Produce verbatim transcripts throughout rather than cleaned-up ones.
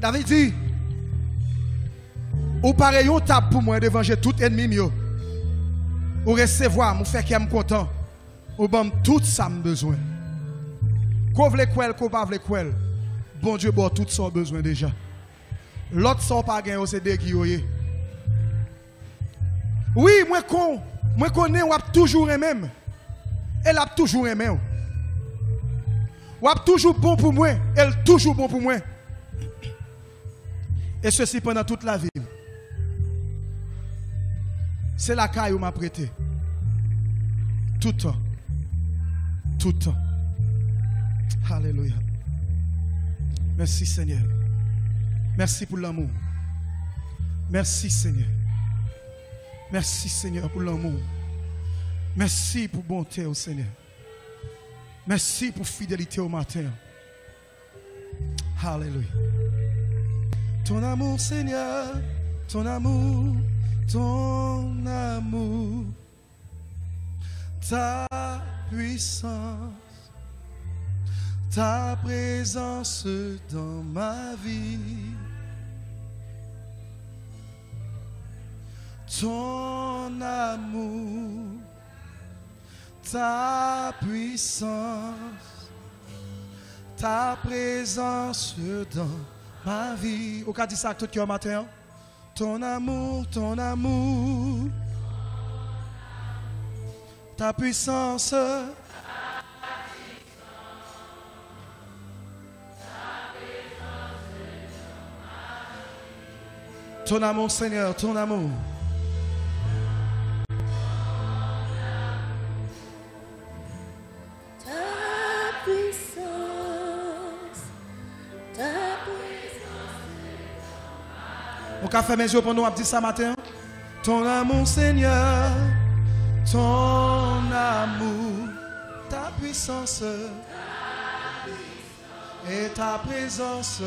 David dit, ou pareil, on tape pour moi de venger tout ennemi mieux. Ou recevoir, moi fait qu'il me content. Ou bon tout ça me besoin. Qu'on veut quoi, qu'on pas veut quoi. Bon Dieu, bon tout son besoin déjà. L'autre son pas gagné, c'est des qui yoye. Oui, moi con, moi connais, on a toujours un même. Elle a toujours un même. On a toujours bon pour moi, elle toujours bon pour moi. Et ceci pendant toute la vie. C'est la caille où m'a prêté. Tout le temps. Tout le temps. Alléluia. Merci Seigneur. Merci pour l'amour. Merci Seigneur. Merci Seigneur pour l'amour. Merci pour bonté au Seigneur. Merci pour fidélité au matin. Alléluia. Ton amour Seigneur, ton amour, ton amour, ta puissance, ta présence dans ma vie. Ton amour, ta puissance, ta présence dans ma vie. Au cas dit ça tout cœur matin. Ton amour, ton amour, ta puissance, ton amour Seigneur, ton amour. On va faire mes yeux pour nous, on dit ça matin. Ton amour, Seigneur, ton amour, ta puissance et ta présence.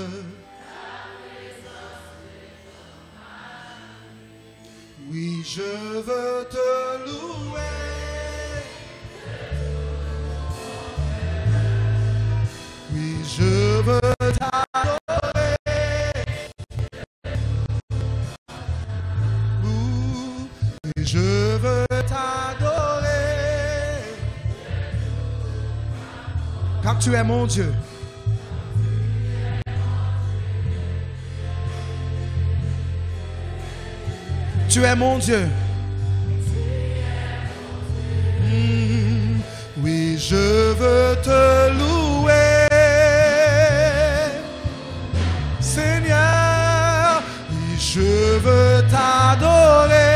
Oui, je veux te louer. Oui, je veux t'adorer. Je veux t'adorer, car tu es mon Dieu. Tu es mon Dieu. Mmh. Oui, je veux te louer, Seigneur. Oui, je veux t'adorer.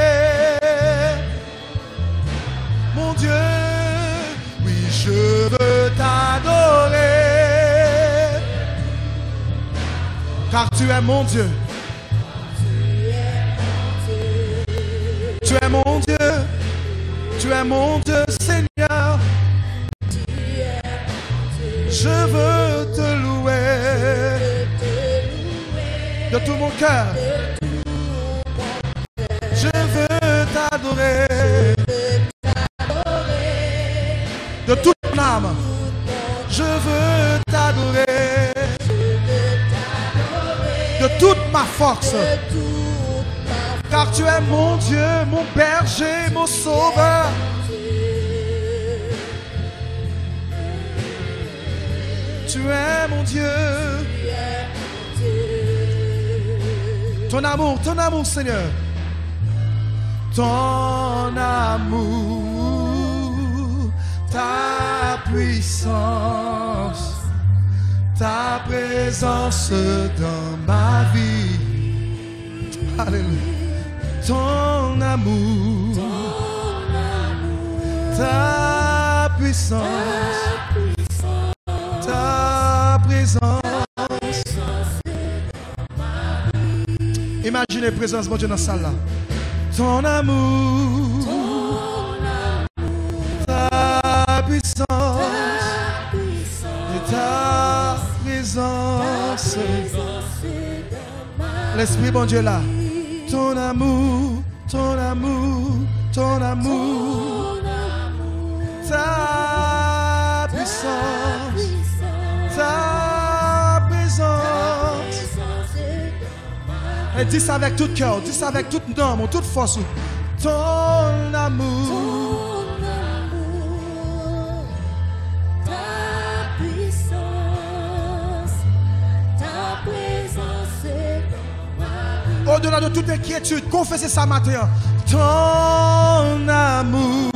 Je veux t'adorer, car tu es mon Dieu. Tu es mon Dieu, tu es mon Dieu, Seigneur. Je veux te louer de tout mon cœur. Je veux t'adorer de toute mon âme. Je veux t'adorer de toute ma force, car tu es mon Dieu, mon berger, mon sauveur. Tu es mon Dieu. Ton amour, ton amour, Seigneur. Ton amour, ta puissance, ta présence dans ma vie. Alléluia. Ton amour, ton amour, ta puissance, ta présence. Imaginez la présence de Dieu dans la salle là. Ton amour, ton amour, ta puissance, et ta présence. L'Esprit bon Dieu là. Ton amour, ton amour, ton amour, ta puissance, ta présence. Et dis ça avec tout cœur, dis ça avec toute norme, toute force. Ton amour. Ton amour, ta puissance, ta présence est dans ma vie. Au-delà de toute inquiétude, confessez ça matin. Ton amour,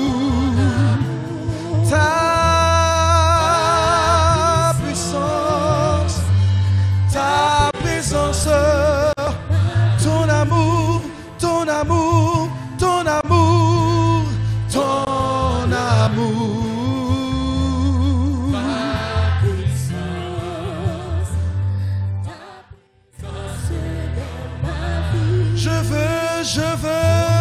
ta puissance, ta présence, ton amour, ton amour, ton amour, ton amour. Ta puissance, ta présence dans ma vie. Je veux, je veux.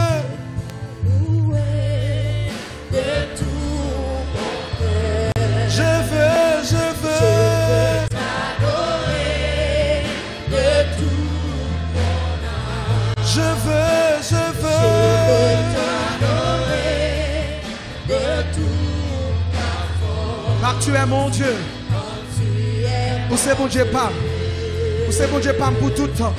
Louer de tout mon cœur. Je veux, je veux. T'adorer de tout mon âme. Je veux, je Je veux. veux t'adorer de tout ma force. Car tu es mon Dieu. Quand tu es Où c'est mon Dieu Pam? Où c'est mon Dieu Pam pour tout le temps?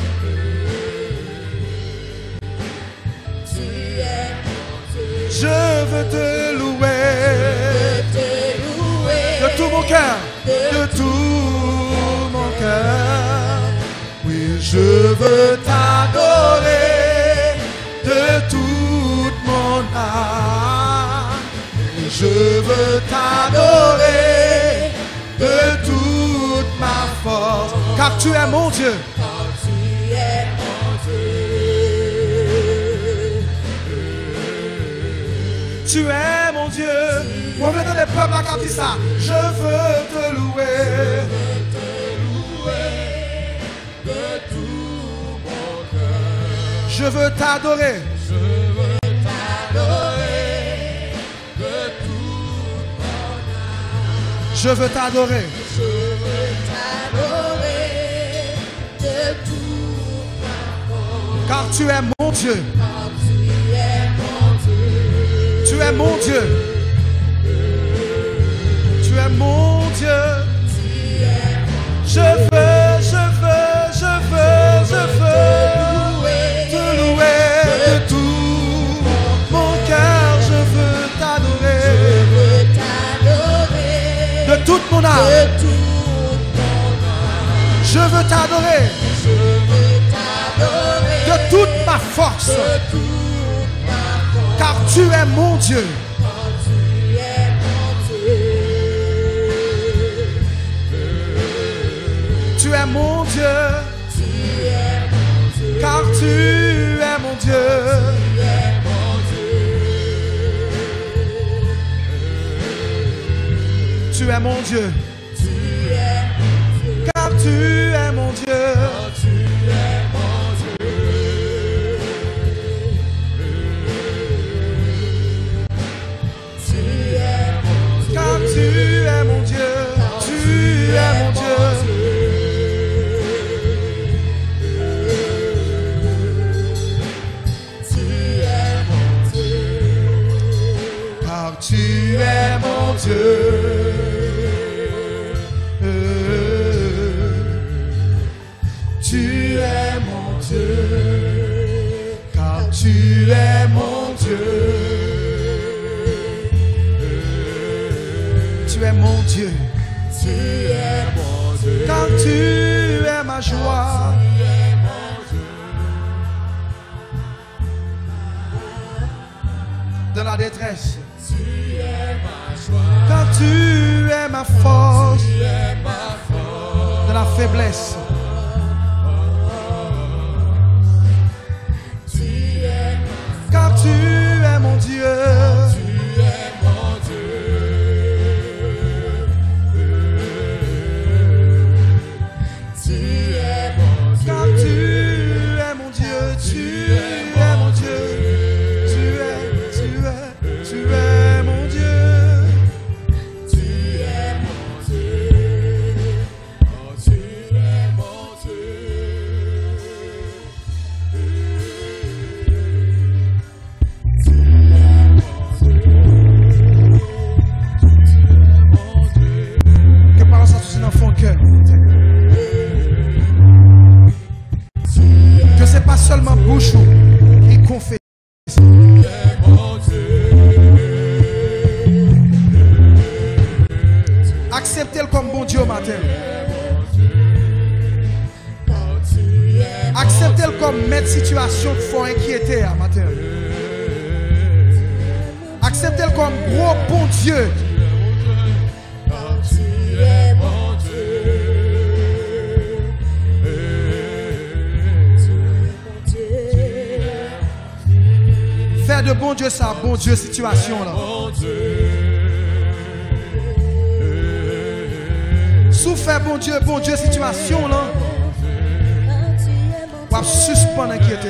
tu es mon Dieu. Je veux te louer Je te louer de tout mon cœur, de tout mon cœur. Oui, je veux t'adorer de toute mon âme. Oui, je veux t'adorer de toute ma force. Car tu es mon Dieu. quand tu es mon Dieu. Tu es mon Dieu. On veut dans les peuples à qui dit ça. Je veux te louer. De tout mon cœur. Je veux t'adorer. Je veux t'adorer de tout mon âme. Je veux t'adorer. Je veux t'adorer de tout ma force. Car tu es mon Dieu. Quand tu es mon Dieu. Tu es mon Dieu. Tu es mon Dieu. Tu es mon Je veux, je veux, je veux, je veux louer. te louer de tout mon cœur. Je veux Je t'adorer veux t'adorer de toute mon âme. de tout mon âme. Je veux t'adorer Je veux t'adorer de toute ma force. de toute ma force. Car tu es mon Dieu. Quand tu es mon Dieu. Tu es mon Dieu. Tu es mon Dieu. Car tu es mon Dieu. Tu es mon Dieu. Tu es mon Dieu. Tu es mon Dieu. Car tu es mon Dieu. Tu es mon Dieu. Tu es mon Dieu. Car tu es mon Dieu. Tu es mon Dieu. Tu es mon Dieu. Car tu es mon Dieu. Tu es mon Dieu. Car tu es mon Dieu. Tu es mon Dieu. Tu es mon Dieu. Car tu es ma joie. Tu es mon Dieu. Dans la détresse. Tu es ma joie. Car tu es ma force. Tu es ma force. Dans la faiblesse. Tu es ma Car tu es mon Dieu. Tu es mon Dieu. Tu es mon Dieu. Car tu es mon Dieu. Tu es mon Dieu. Tu es, tu es, tu es mon Dieu. Tu es mon Dieu. Oh, tu es matin. Acceptez-le comme maître situation qu'il faut inquiéter à matin. Acceptez-le comme gros bon Dieu. Faire de bon Dieu ça, bon Dieu situation là. Sous faire bon Dieu, bon Dieu situation là. On va suspendre inquiéter.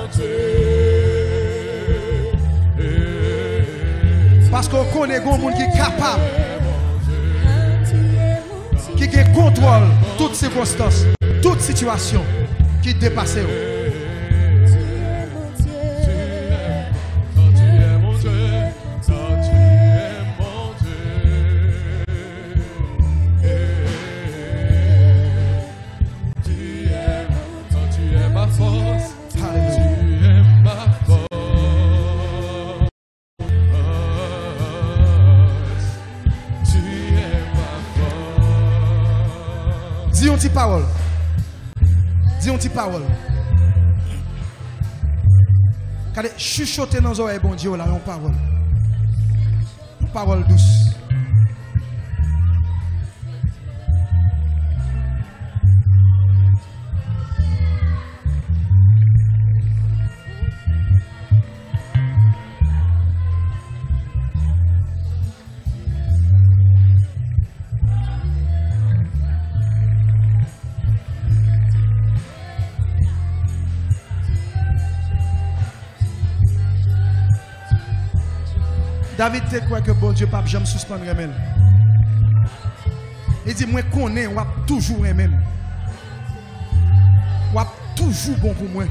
Parce qu'on connaît un monde qui est capable, qui a contrôle toutes circonstances, toute situation qui dépasse. Dis une petite parole. Dis une petite parole. Regardez, chuchoter dans les oreilles, bon Dieu, là, une parole. Une parole douce. David te croit que bon Dieu pas jamais suspendre remel. Il dit moi connais, on a toujours remel. On a toujours bon pour moi.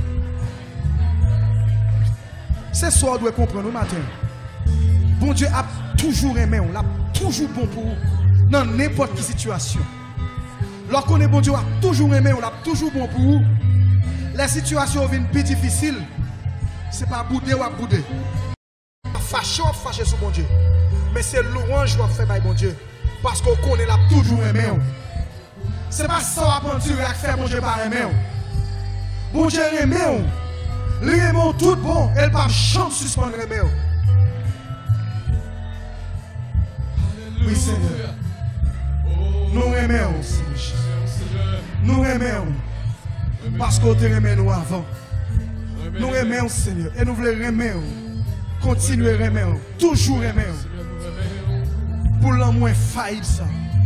C'est ça on doit comprendre au matin. Bon Dieu a toujours remel, on a toujours bon pour vous dans n'importe quelle situation. Lorsqu'on est bon Dieu a toujours remel, on a toujours bon pour vous. Les situations viennent plus difficiles. C'est pas bouder ou à bouder. Fâché ou fâché sur bon Dieu. Mais c'est louange ou fait par bon Dieu. Parce qu'on connaît là toujours aimé. C'est pas ça à penser à faire bon Dieu par aimé. Bon Dieu aimé. Lui aimé tout bon. Elle pas chance suspendre aimé. Oui Seigneur. Nous aimons. Nous aimons. Parce qu'on te aimé nous avant. Nous aimons Seigneur. Et nous voulons aimer. Continuez à aimer, toujours aimer. Pour l'amour failli ça.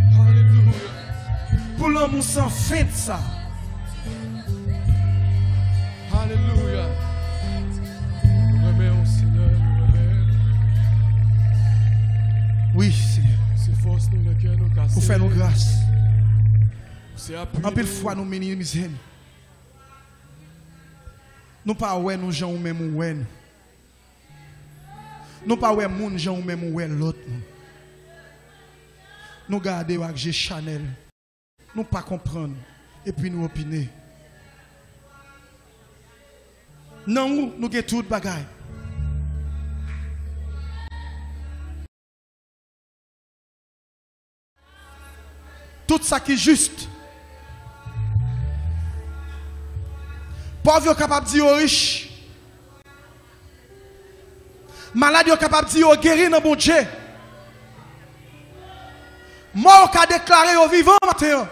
Pour l'amour sans fin ça. Alléluia. Nous aimons Seigneur, nous aimons. Oui, Seigneur. C'est force nous le cœur nous casser. Pour faire nos grâces. C'est appui. En pile fois nous minimisons. Nous pas ouais nous gens ou même ouais. Nous pas ouais moun gens ou même ouais l'autre. Nous garder avec G Chanel. Nous pas comprendre et puis nous opiner. Non, nous nous avons tout bagaille. Tout ça qui est juste. Pauvre est capable de dire aux riches. Malade est capable de dire aux guéris dans bon Dieu. Mort qui a déclaré aux vivants matin.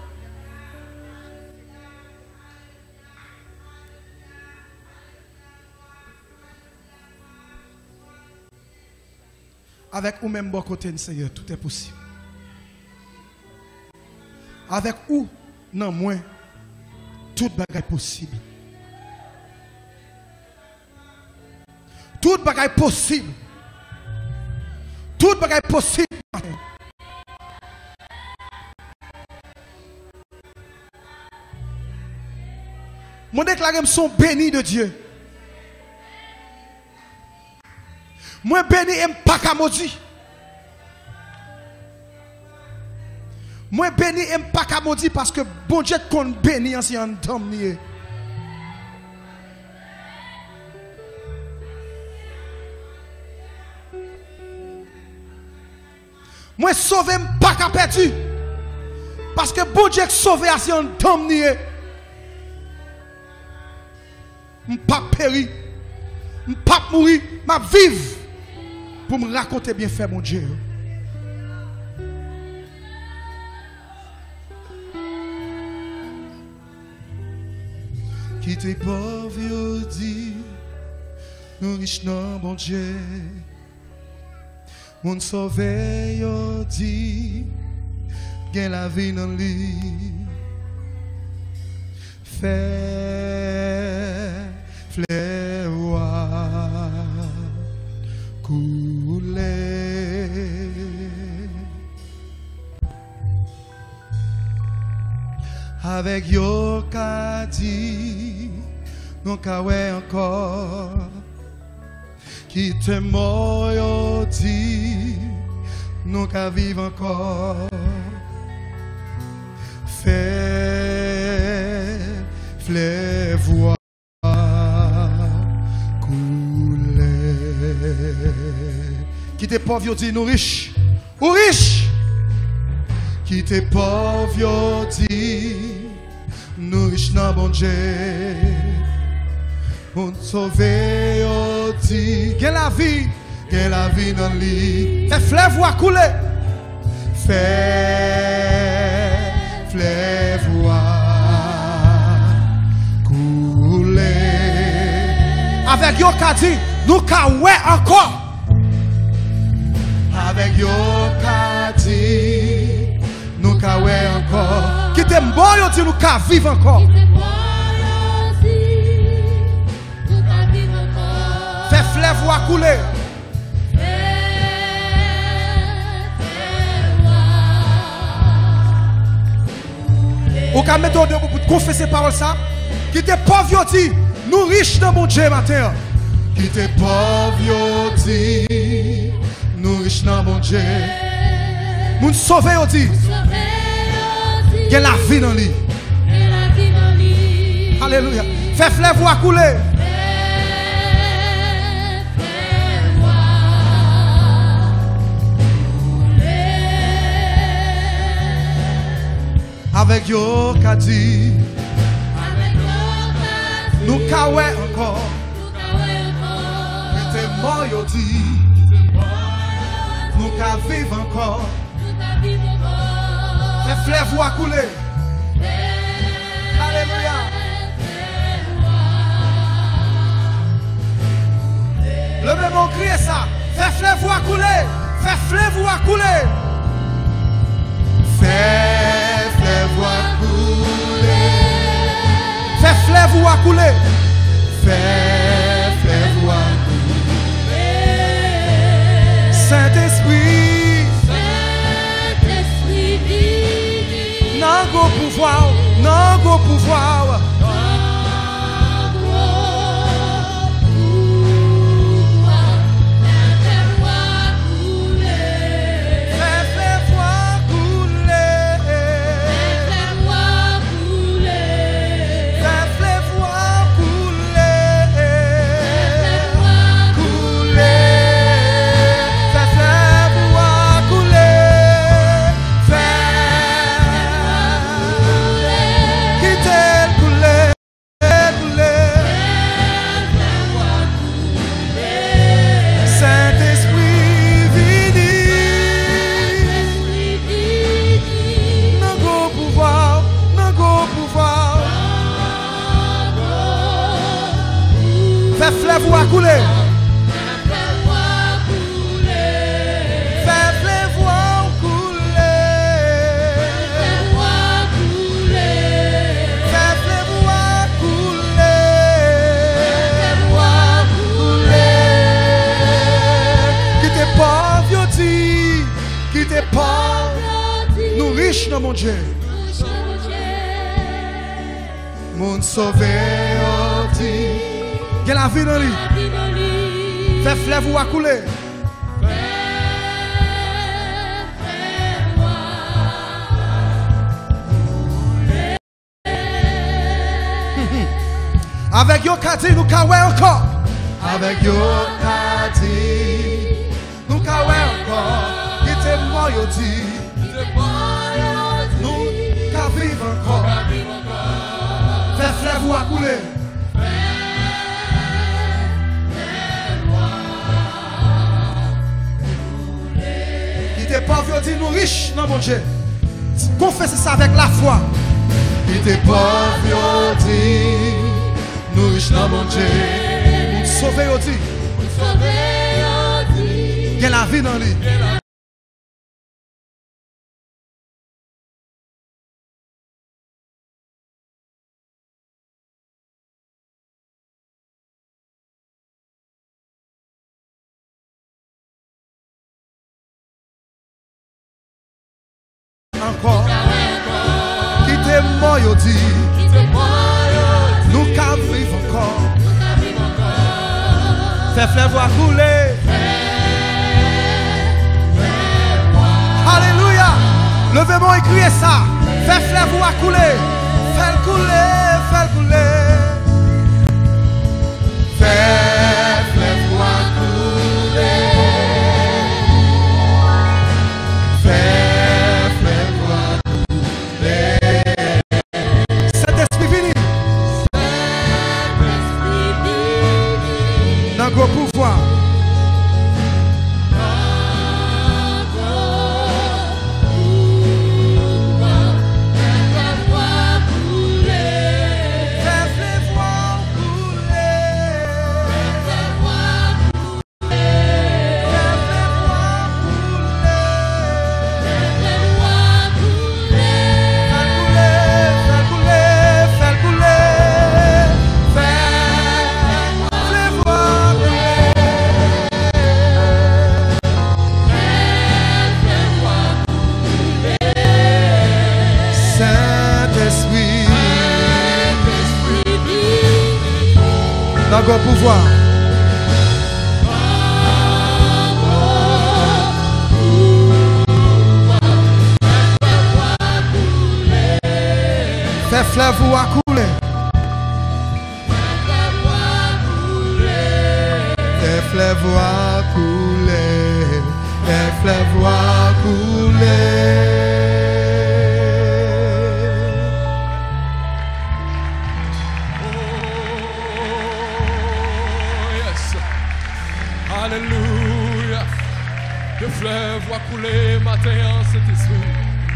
Avec ou même bon côté, Seigneur, tout est possible. Avec ou, non moins, tout bagaille possible. Tout bagaille possible. Tout bagaille possible. Moi déclare que sont bénis de Dieu. Moi béni et pas qu'à maudit. Moi béni et pas qu'à maudit parce que bon Dieu qu'on béni ancien homme. Moi sauvé pas qu'à perdu Parce que bon Dieu sauvé à un dame nié. Je pas péri. Je pas mourir, je vivre pour me raconter bien fait mon Dieu. Qui t'es pauvre, yo dit, nous riches non bon Dieu. Mon sauvé, yo dit, gain la vie dans lui. Fait fleuwa couler. Avec yo kadi, non kawe encore. Qui te mort yo dit, non ka vivre encore. Fait fleuve couler. Qui te pauvre yo dit nous riches, ou riches. Qui te pauvre yo dit nous riches nan bon Dieu. On sauvé yo dit que la vie, que la vie dans lui. Fait fleuve à couler. Fait fleuve à couler. Avec yo kadi, nous ka ouais encore. Avec yo kadi, nous ka ouais encore. Qui te mort yo dit nous ka vivre encore. Fait fleuve à couler. Ou ka mettre au debout pour confesser parole ça. Qui te pauvre yo dit nous riches dans mon Dieu matin. Qui te pauvre yo dit nous riches dans mon Dieu. Moun sauvé yo dit que la vie dans lui. Alléluia. Fait fleuve à couler. Avec yo kadi, nous kawe encore. Qui te mort yo dit, nous ka vivre encore. Fait fleuve à couler. Alléluia. Le même on crie ça. Fait fleuve à couler. Fait fleuve à couler. Fait fleuve à couler. Fait fleuve à couler. Fait fleuve à couler. Saint-Esprit, Saint-Esprit divin, non go pouvoir, non go pouvoir. Fait fleuve à couler. Fait fleuve à couler. Fait fleuve à couler. Qui te pauvre yo dit, qui te pauvre, nous riches dans mon Dieu. Mon sauvé yo dit. Que la vie dans lui. Fait fleuve à couler. Avec yo kadi nous kawe encore. Avec yo kadi nous kawe encore. Qui te mort yo dit. Nous vous à couler. Il était pauvre, dit nous riches, non mon Dieu. Confessez ça avec la foi. Il était pauvre, dit nous riches, non mon Dieu. Sauver, il dit. Il y a la vie dans lui. Encore. Qui t'est mort, il dit. Nous qu'à vivre encore. Fais fleuve couler. Alléluia. Levez-moi et criez ça. Fais fleuve couler. Fais le couler. Fais le couler. Fais fleuve couler. Fais fleuve couler. Saint-Esprit vini. Dans gros pouvoir. Dans gros pouvoir. Fais fleuve ou à couler. Fais fleuve ou à couler. Fais fleuve ou à couler. Alléluia. Le fleuve va couler matin en cet esprit.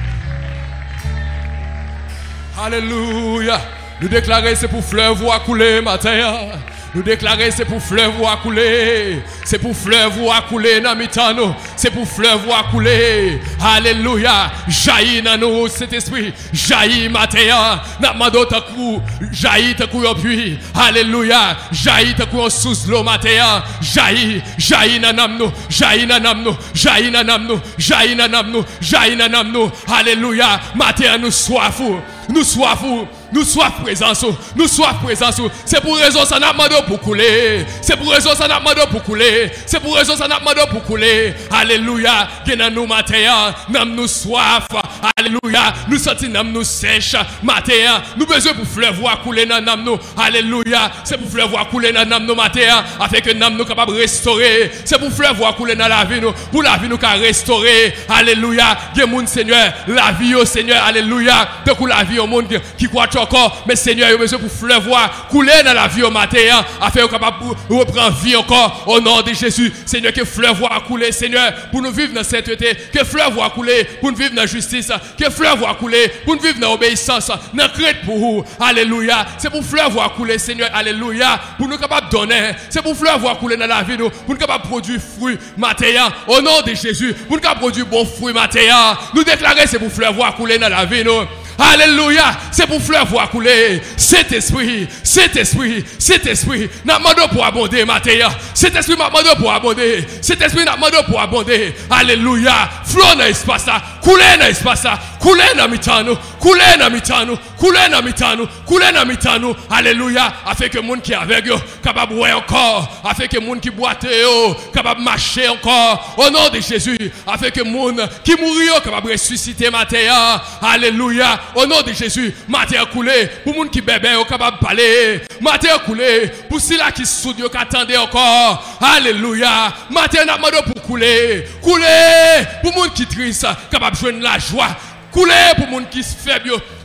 Alléluia. Nous déclarer c'est pour fleuve va couler matin. Nous déclarer c'est pour fleuve va couler. C'est pour fleuve va couler dans mitano. C'est pour fleuve va couler. Alléluia. Jaillit dans nous cet esprit. Jaillit matin. N'a pas d'autre coup. Jaillit ta coup puis. Alléluia. Jaillit ta coup sous l'eau matin. Jaillit. Jaillit dans nous. Jaillit dans nous. Jaillit dans nous. Jaillit dans nous. Jaillit dans nous. Alléluia. Matin nous soif. Nous soif. Nous soif présence. Nous soif présence. C'est pour raison ça n'a pas pour couler. C'est pour raison ça n'a pas pour couler. C'est pour raison ça n'a pas pour couler. Alléluia. Dans nous matin, nam nous soif. Alléluia. Nous sentis nam nous sèche. Matin, nous besoin pour fleuve à couler dans nam nous. Alléluia. C'est pour fleuve à couler dans nam nous matin afin que nam nous capable restaurer. C'est pour fleuve à couler dans la vie nous. Pour la vie nous qu'a restaurer. Alléluia. Gen moun Seigneur, la vie au Seigneur. Alléluia. De coup la vie au monde qui croit encore, mais Seigneur, il a besoin pour fleuve couler dans la vie au matin, afin qu'on capable reprendre vie encore au nom de Jésus. Seigneur, que fleuve couler, Seigneur, pour nous vivre dans cette sainteté, que fleuve couler pour nous vivre dans la justice, que fleuve couler pour nous vivre dans l'obéissance, dans la crainte pour vous. Alléluia. C'est pour fleuve couler, Seigneur, alléluia, pour nous capable donner. C'est pour fleuve couler dans la vie nous, pour nous capable produire fruits matin, au nom de Jésus, pour nous capable produire bons fruits matin. Nous déclarer c'est pour fleuve couler dans la vie nous. Alléluia, c'est pour fleuve à couler. Cet esprit, cet esprit, cet esprit n'a pas demandé pour abonder matin. Cet esprit n'a pas demandé pour abonder. Cet esprit n'a pas demandé pour abonder. Alléluia, flot dans l'espace, couler dans l'espace, couler dans mitano, couler dans mitano, couler dans mitano, couler dans mitano. Alléluia, afin que le monde qui est avec eux capable de voir encore, afin que le monde qui boite capable de marcher encore. Au nom de Jésus, afin que le monde qui mourit capable de ressusciter matin. Alléluia. Au nom de Jésus, matin coulé, pour les gens qui bébé, capable de parler. Matin coulé, pour ceux qui sont qui attendent encore. Alléluia. Matin n'a pas pour couler. Couler, pour les gens qui tristes, capable de jouer la joie. Couler, pour les gens qui sont faibles,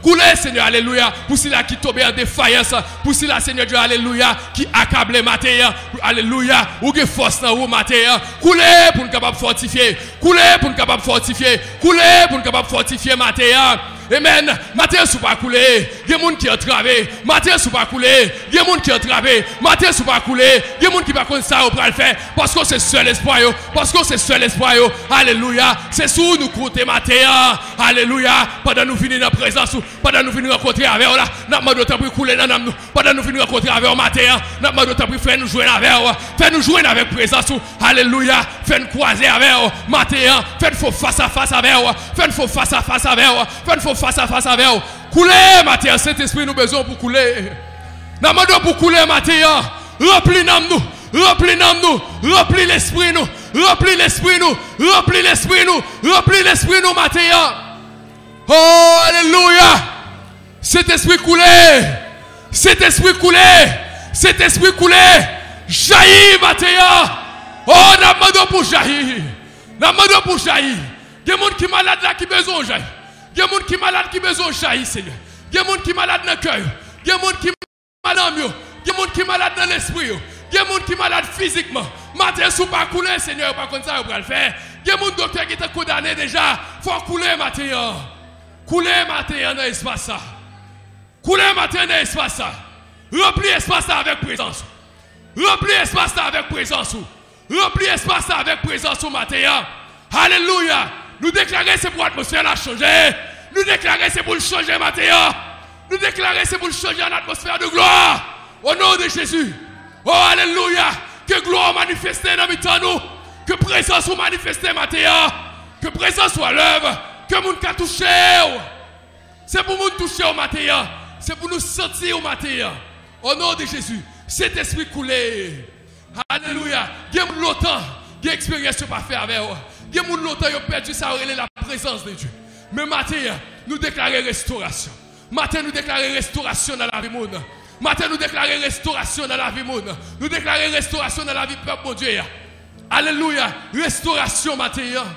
Couler, Seigneur, alléluia. Pour cela qui tombe en défaillance. Pour cela, Seigneur Dieu, alléluia. Qui accable matin. Alléluia. Ou qui force dans vous matin. Couler pour nous capable fortifier. Couler pour nous capable fortifier. Couler pour nous capable fortifier matin. Amen. Matin sous pas couler. Il y a des gens qui ont travaillé. Matin sous pas couler. Il y a des gens qui ont travaillé. Matin sous pas couler. Il y a des gens qui ne pas ça pour le faire. Parce que c'est seul espoir. Parce que c'est seul espoir. Alléluia. C'est sous nous côté matin. Alléluia. Pendant nous finir dans la présence. Pendant nous finir rencontrer avec vous là. Nous avons d'autres pour couler dans nous. Pendant nous finir rencontrer avec vous matin. Nous avons d'autres pour faire nous jouer avec vous. Faire nous jouer avec présence. Alléluia. Faire nous croiser avec vous matin. Faire nous face à face avec vous. Faire nous face à face avec vous. Faire nous face à face avec vous. Couler, matin, Saint-Esprit, nous besoin pour couler. Nous avons besoin pour couler, matin. Remplis nous, remplis nous, remplis l'esprit nous, remplis l'esprit nous, remplis l'esprit nous, remplis l'esprit nous, matin. Oh, alléluia. Cet esprit coulé, cet esprit coulé, cet esprit coulé, jaillit, matin. Oh, nous avons besoin pour jaillir. Nous avons besoin pour jaillir. Il y a des gens qui sont malades là qui ont besoin de jaillir. Il y a des gens qui sont malades qui ont besoin de jaillir, Seigneur. Il y a des gens qui sont malades dans le cœur. Il y a des gens qui sont malades dans le cœur. Il y a des gens qui sont malades dans l'esprit. Il y a des gens qui sont malades physiquement. Matin, si vous ne pas couler, Seigneur, pas comme ça, vous pouvez le faire. Il y a des docteurs qui sont condamnés déjà. Il faut couler, matin. Couler, matin, dans l'espace. Couler, matin, dans l'espace. Remplis l'espace avec présence. Remplis l'espace avec présence. Remplis l'espace avec présence, matin. Alléluia. Nous déclarons c'est pour l'atmosphère à changer. Nous déclarons c'est pour le changer matin. Nous déclarons c'est pour le changer en atmosphère de gloire. Au nom de Jésus. Oh alléluia. Que gloire manifeste dans nous. Que présence soit manifestée matin. Que présence soit l'œuvre. Que nous nous toucher. C'est pour nous toucher au matin. C'est pour nous sentir au matin. Au nom de Jésus. Cet esprit coulé. Alléluia. Il y a longtemps. Il y a expérience pas faire avec vous. Il y a longtemps qui ont perdu ça, la présence de Dieu. Mais matin, nous déclarons restauration. Matin, nous déclarons restauration dans la vie monde. Matin, nous déclarons restauration dans la vie monde. Nous déclarons restauration dans la vie peuple, mon Dieu. Alléluia. Restauration, matin.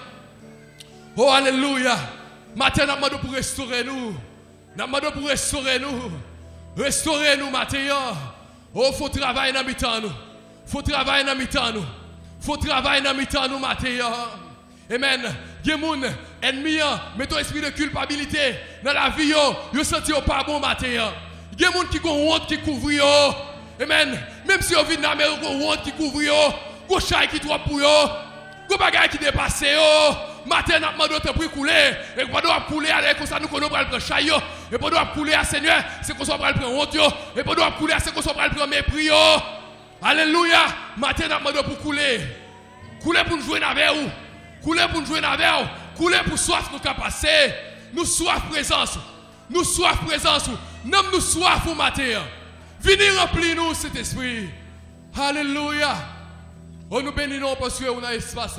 Oh, alléluia. Matin, nous demandons pour restaurer nous. Nous demandons pour restaurer nous. Restaurer nous, matin. Oh, il faut travailler dans mi-temps nous. Il faut travailler dans mi-temps nous. Il faut travailler dans mi-temps nous, matin. Amen. Il y a des gens ennemis, mais ton esprit de culpabilité dans la vie, ils ne sentent pas bon matin. Il y a des gens qui ont honte qui couvrent. Amen. Même si on vit dans la mer, ils ont honte qui couvrent. Ils ont chai qui trop pour eux. Ils ont bagaille qui dépassent. Matin, nous demandons de prix couler. Et pendant qu'on couler, comme ça, nous connaissons pas le chai. Et pendant qu'on couler à Seigneur, c'est qu'on soit pas le prendre honte. Et pendant qu'on couler, c'est qu'on soit pas le prendre mépris. Alléluia. Matin, nous demandons pour couler. Couler pour nous jouer avec vous. Couler pour nous jouer avec vous. Couler pour soif nous passer. Nous soif présence. Nous soif présence. Nous nous soif au matin. Venez remplir nous cet esprit. Alléluia. Oh, nous bénissons parce que on a espace.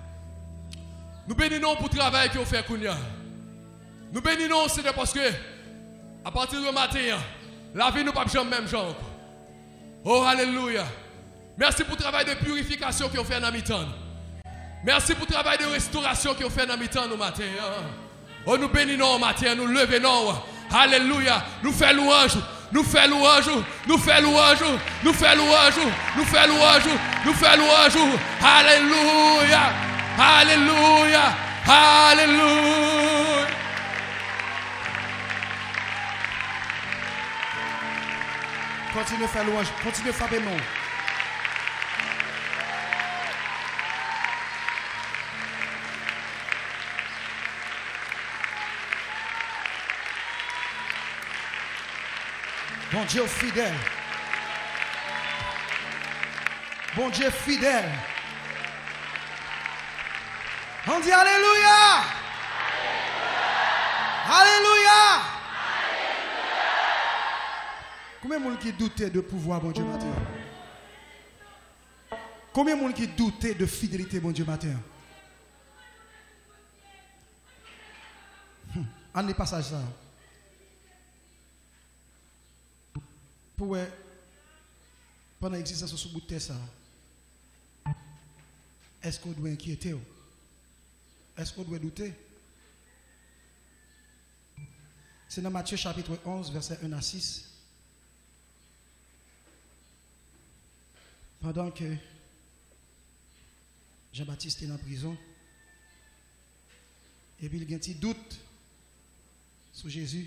Nous bénissons pour le travail qu'on fait. Nous bénissons c'est parce que à partir du matin, la vie nous pas le même genre. Oh, alléluia. Merci pour le travail de purification qu'on fait dans le mi-temps. Merci pour le travail de restauration qu'on fait dans le mi-temps nous matin. Oh, nous bénissons matin, nous levons. Alléluia. Nous faisons louange. Nous faisons louange. Nous faisons louange. Nous faisons louange. Nous faisons louange. Nous faisons louange. Alléluia. Alléluia. Alléluia. Continuez à faire louange. Continuez à frapper non. Bon Dieu fidèle. Bon Dieu fidèle. On dit Alléluia. Alléluia. Combien de gens qui doutaient de pouvoir, bon Dieu, matin? Combien de gens qui doutaient de fidélité, bon Dieu, matin? Hum, en les passages ça. Pour pendant l'existence sous bout de terre ça. Est-ce qu'on doit inquiéter? Est-ce qu'on doit douter? C'est dans Matthieu chapitre onze, versets un à six. Pendant que Jean-Baptiste est en prison, et puis il y a un petit doute sur Jésus,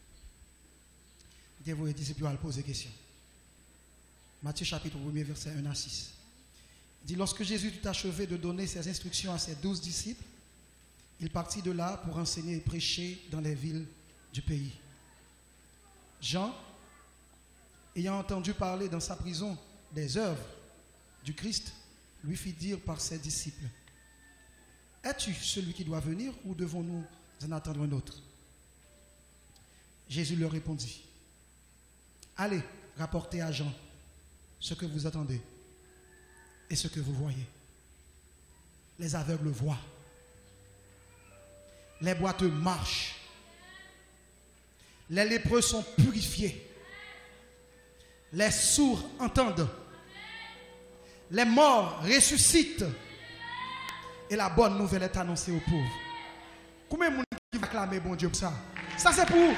il dit aux disciples à poser des questions. Matthieu chapitre un, verset un à six. Il dit, lorsque Jésus eut achevé de donner ses instructions à ses douze disciples, il partit de là pour enseigner et prêcher dans les villes du pays. Jean, ayant entendu parler dans sa prison des œuvres du Christ, lui fit dire par ses disciples, « Es-tu celui qui doit venir ou devons-nous en attendre un autre ?» Jésus leur répondit, « Allez, rapportez à Jean ce que vous attendez et ce que vous voyez. Les aveugles voient, les boiteux marchent, les lépreux sont purifiés, les sourds entendent, les morts ressuscitent et la bonne nouvelle est annoncée aux pauvres. » Combien de monde qui va clamer bon Dieu pour ça? Ça c'est pour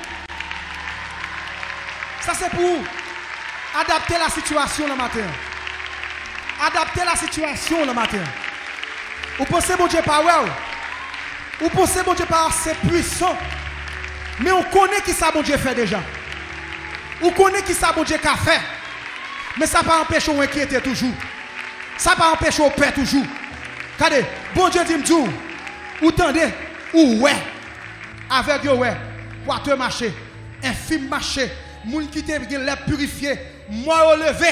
ça c'est pour adapter la situation le matin. Adapter la situation le matin. Vous pensez bon Dieu pas ouais? Vous pensez bon Dieu pas assez puissant? Mais on connaît qui ça bon Dieu fait déjà. On connaît qui ça bon Dieu qu'a fait. Mais ça pas empêcher on inquiéter toujours. Ça pas empêcher on peur toujours. Regardez, bon Dieu dit m'dou, ou tendez, ou ouais. Avec yo ouais, poiteux marché, infime marché, moun qui te l'a purifié, moi relevé.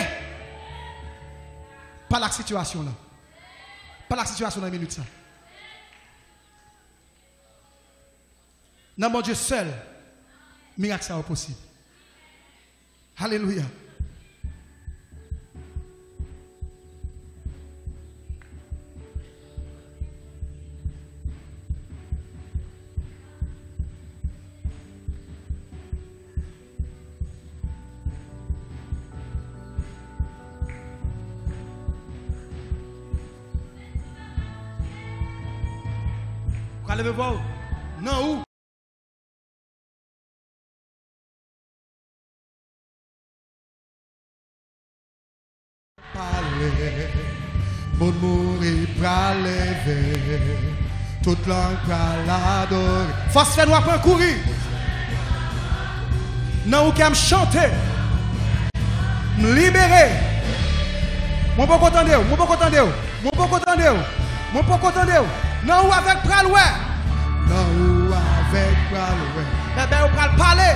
Pas la situation là. Pas la situation dans une minute ça. Non, mon Dieu seul, miracle ça est possible. Alléluia. Allez voir. Non où? Parler, mon mourir pour lever, toute langue pour l'adorer. Force fait noir pour courir. Non où qu'à me chanter, me libérer. Mon pas content de, mon pas content de, mon pas content de, mon pas content de. Non ou avec praloué. Non ou avec praloué. Bébé ou pral parler.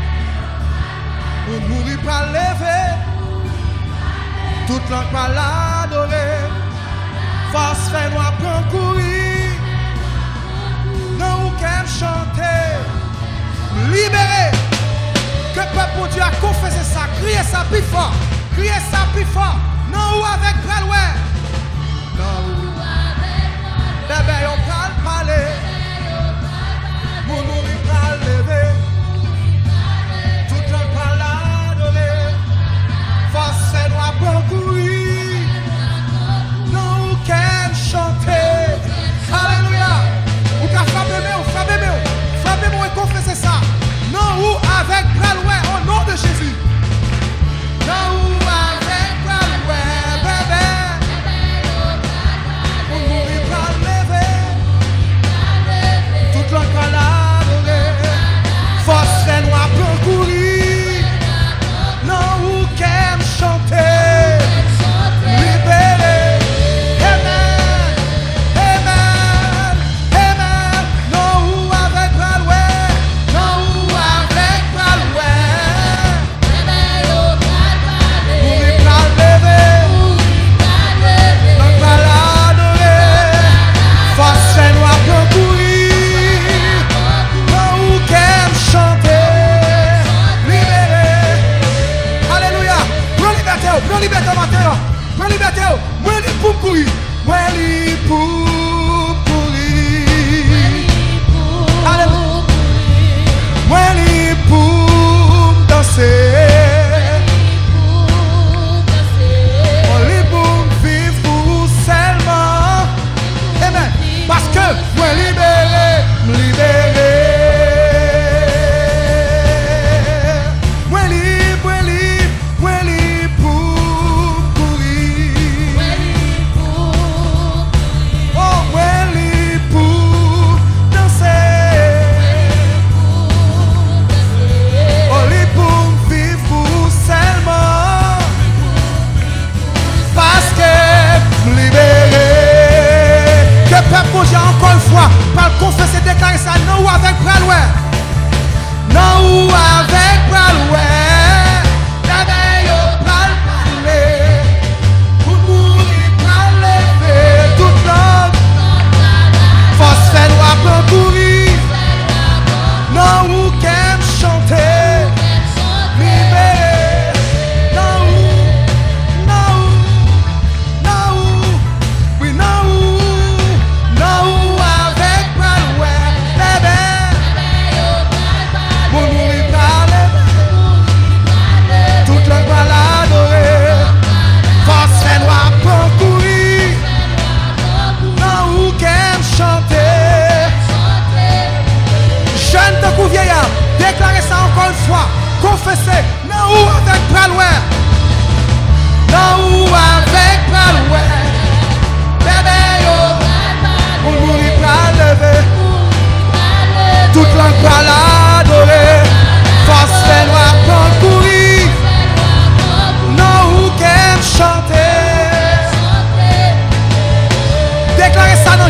Mon mourir pour lever. Toute langue pour l'adorer. Force fait noir pour courir. Non ou qu'aime chanter. Libérer. Que peuple pour Dieu a confessé ça. Criez ça plus fort. Criez ça plus fort. Non ou avec praloué. Non ou bébé on pral parler. Mon mourir pour lever. Toute langue pour l'adorer. Force fait noir pour courir. Non ou qu'aime chanter. Alléluia. Ou qu'à frapper mais ou frapper mais ou frapper moi et confesser ça. Non ou avec praloué au nom de Jésus. Non ou avec praloué bébé.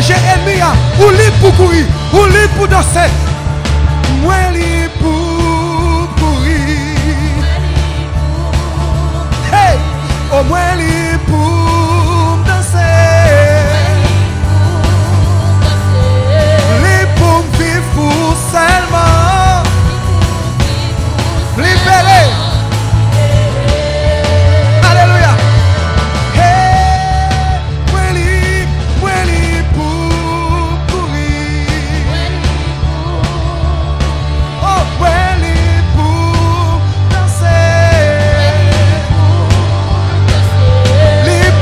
manger ennemi, ou libre pour courir, ou libre pour danser. Moi libre pour courir. Hey, oh moi libre pour danser. Libre pour vivre pour seulement. Libéré. Alléluia. Hey, moi libre, moi libre pour courir. Oh, moi libre pour danser. Libre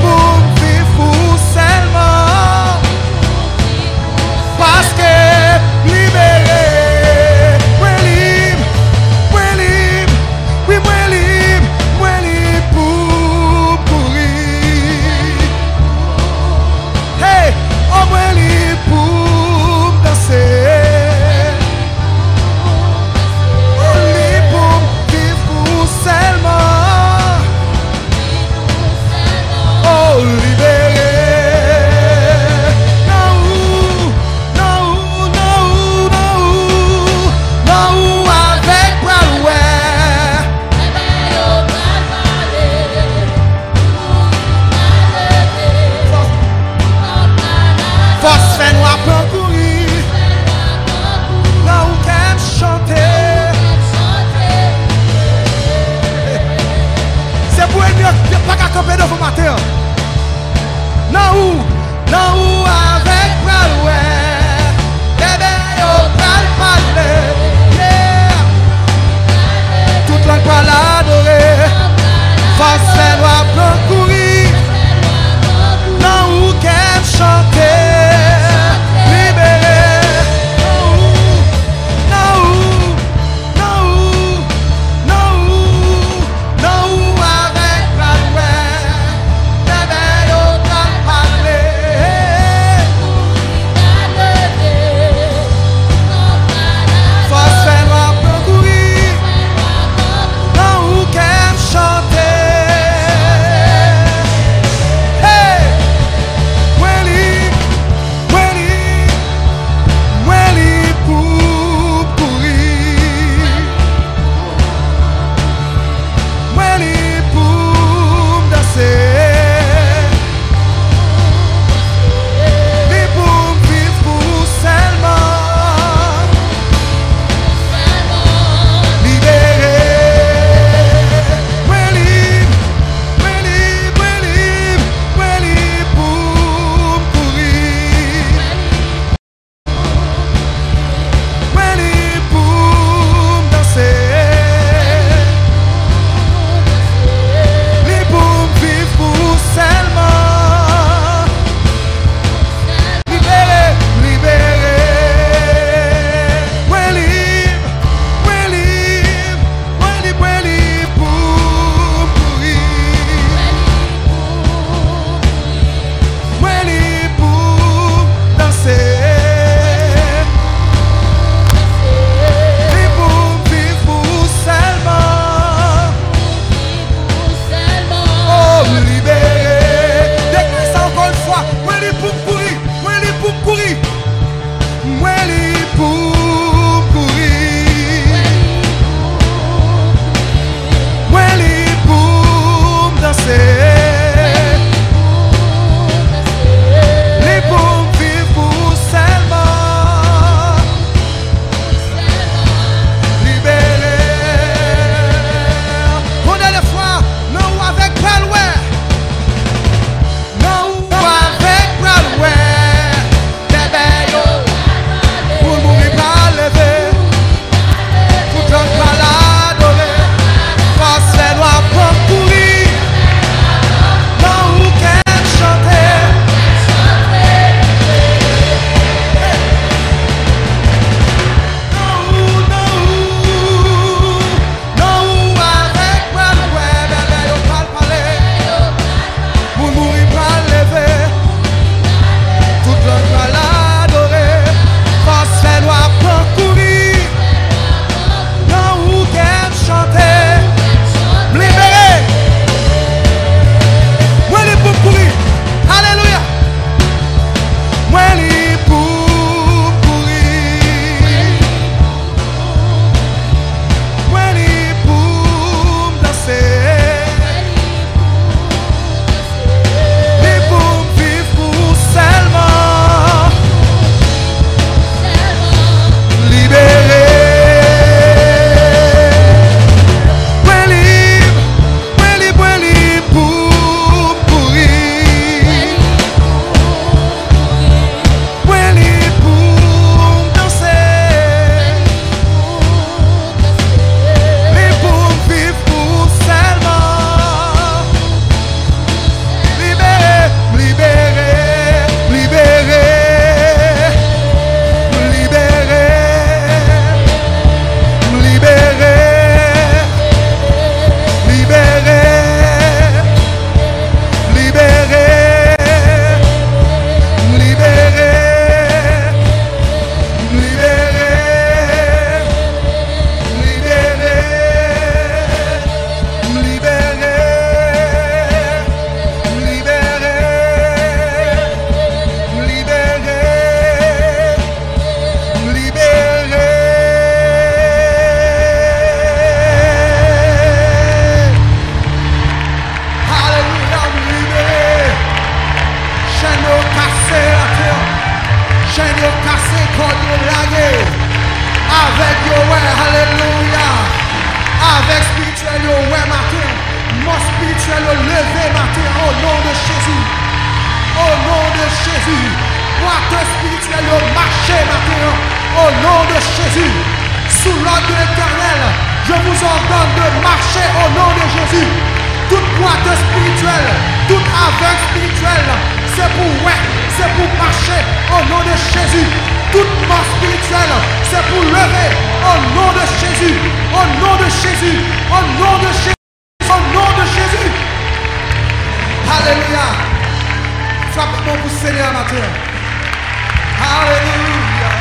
chaîne yo cassé, corde yo lagué. Avec yo, ouais, alléluia. Avec spirituel yo, ouais, matin. Mon spirituel yo levé matin au nom de Jésus. Au nom de Jésus. Moi, ton spirituel yo marché matin au nom de Jésus. Sous l'ordre de l'Éternel, je vous ordonne de marcher au nom de Jésus. Toute boîte spirituelle, toute aveugle spirituelle, c'est pour ouais, c'est pour marcher au nom de Jésus. Toute mort spirituelle, c'est pour lever au nom de Jésus. Au nom de Jésus. Au nom de Jésus. Au nom de Jésus. Alléluia. Frappez-moi pour le Seigneur matin. Alléluia.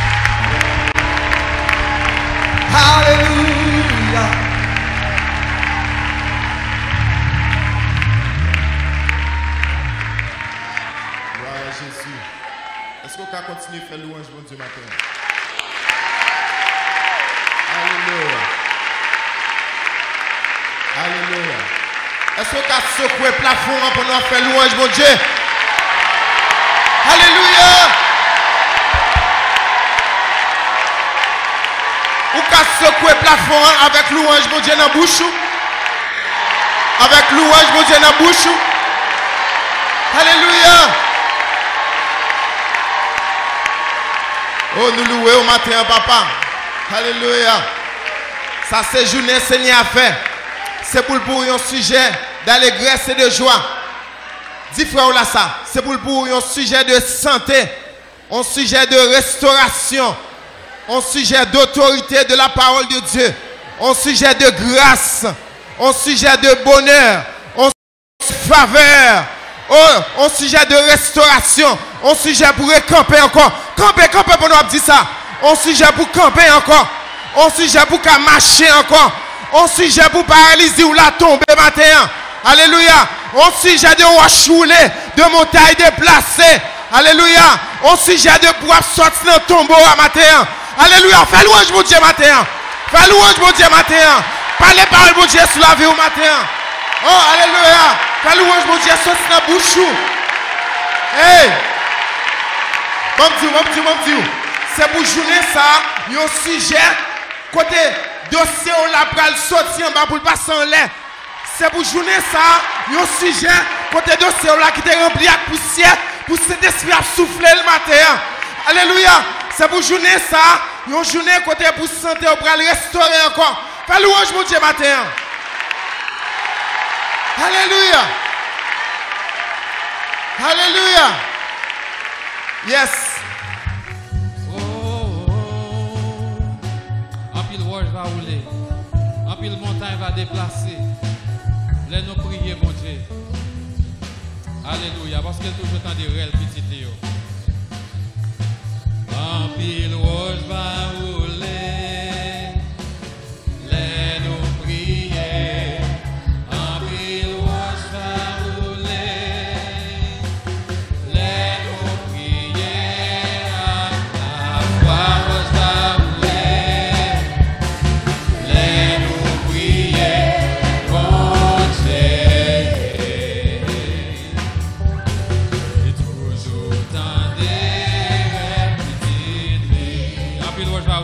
Alléluia. Gloire à Jésus. Est-ce qu'on peut continuer à faire louange bon Dieu matin? Alléluia. Alléluia. Est-ce qu'on peut secouer le plafond pour nous faire louange bon Dieu? Alléluia. Ou qu'à secouer le plafond avec louange bon Dieu dans la bouche? Avec louange bon Dieu dans la bouche? Alléluia. Oh, nous louons au matin, papa. Alléluia. Ça, c'est journée Seigneur a fait. C'est pour pour un sujet d'allégresse et de joie. Dis frère là ça. C'est pour pour un sujet de santé. Un sujet de restauration. Un sujet d'autorité de la parole de Dieu. Un sujet de grâce. Un sujet de bonheur. Un sujet de faveur. Oh, un sujet de restauration. Un sujet pour camper encore. Camper, camper pour nous dire ça. Un sujet pour camper encore. Un sujet pour marcher encore. Un sujet pour paralyser ou la tomber matin. Alléluia. Un sujet de rochouler, de montagne déplacée. Alléluia. Un sujet de pouvoir sortir dans le tombeau à matin. Alléluia. Fais louange mon Dieu matin. Fais louange mon Dieu matin. Parlez paroles mon Dieu sur la vie au matin. Oh, alléluia. Fais louange mon Dieu sortir dans la bouche. Hey. Bon Dieu, bon Dieu, bon Dieu. C'est pour journée ça, il y a un sujet, côté dossier on l'a pral sorti en bas pour le passer en l'air. C'est pour journée ça, il y a un sujet, côté dossier on l'a qui était rempli avec poussière, pour cet esprit à souffler le matin. Alléluia. C'est pour journée ça, il y a une journée côté pour santé on pral restaurer encore. Fais louange mon Dieu matin. Alléluia. Alléluia. Yes. Oh, oh, oh. Un pile roche va rouler. Un pile montagne va déplacer. Laisse-nous prier, mon Dieu. Alléluia. Parce qu'elle toujours temps de réel petit Théo. Un pile roche va rouler. Laisse-nous prier. Un pile roche va rouler. Laisse-nous prier. La foi va rouler. Laisse-nous prier. Bon Dieu. Et toujours tant de petite vie. Un pile roche va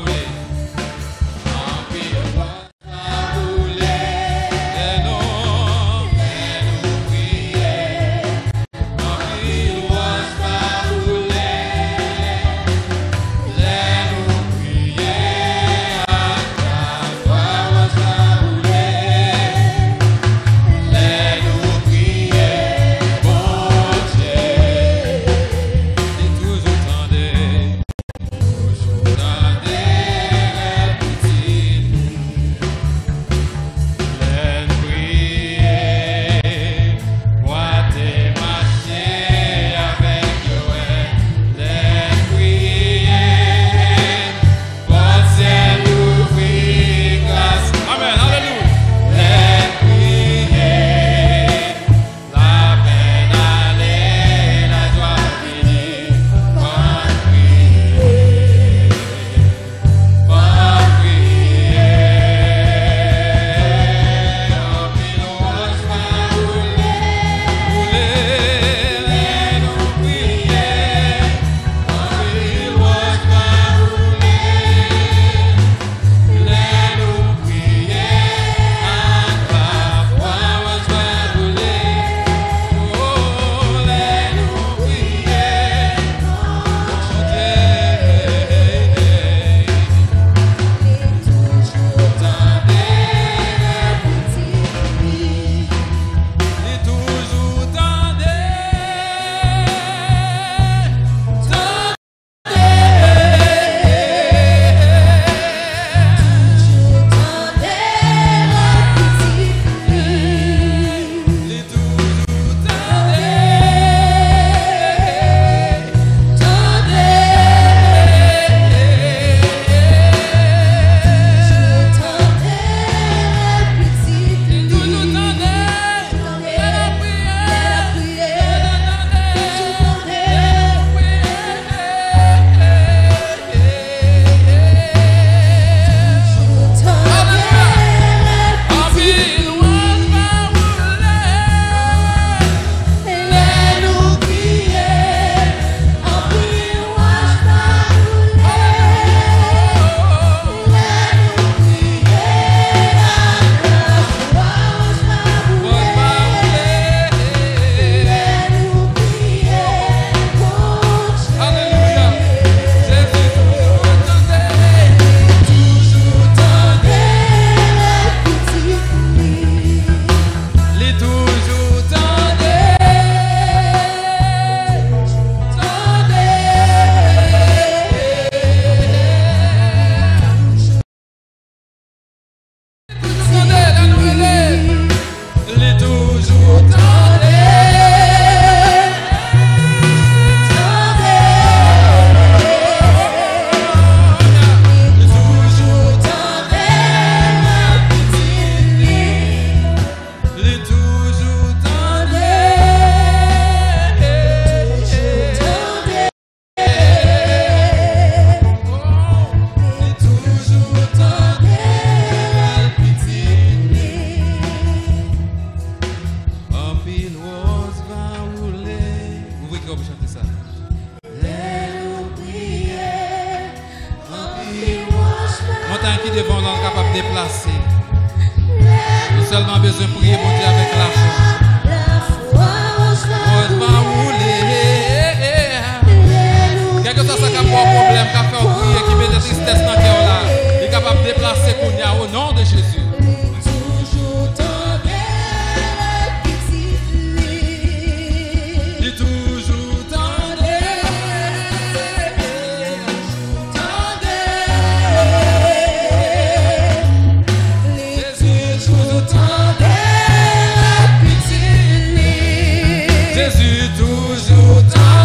ça. Montagne qui devant l'on est capable de déplacer. Nous seulement besoin de prier mon Dieu avec la foi. Quel que soit ce qui a un problème, qui a fait prier, qui met de tristesse dans le cœur là, il est capable de déplacer qu'on y a au nom de Jésus. Jésus toujours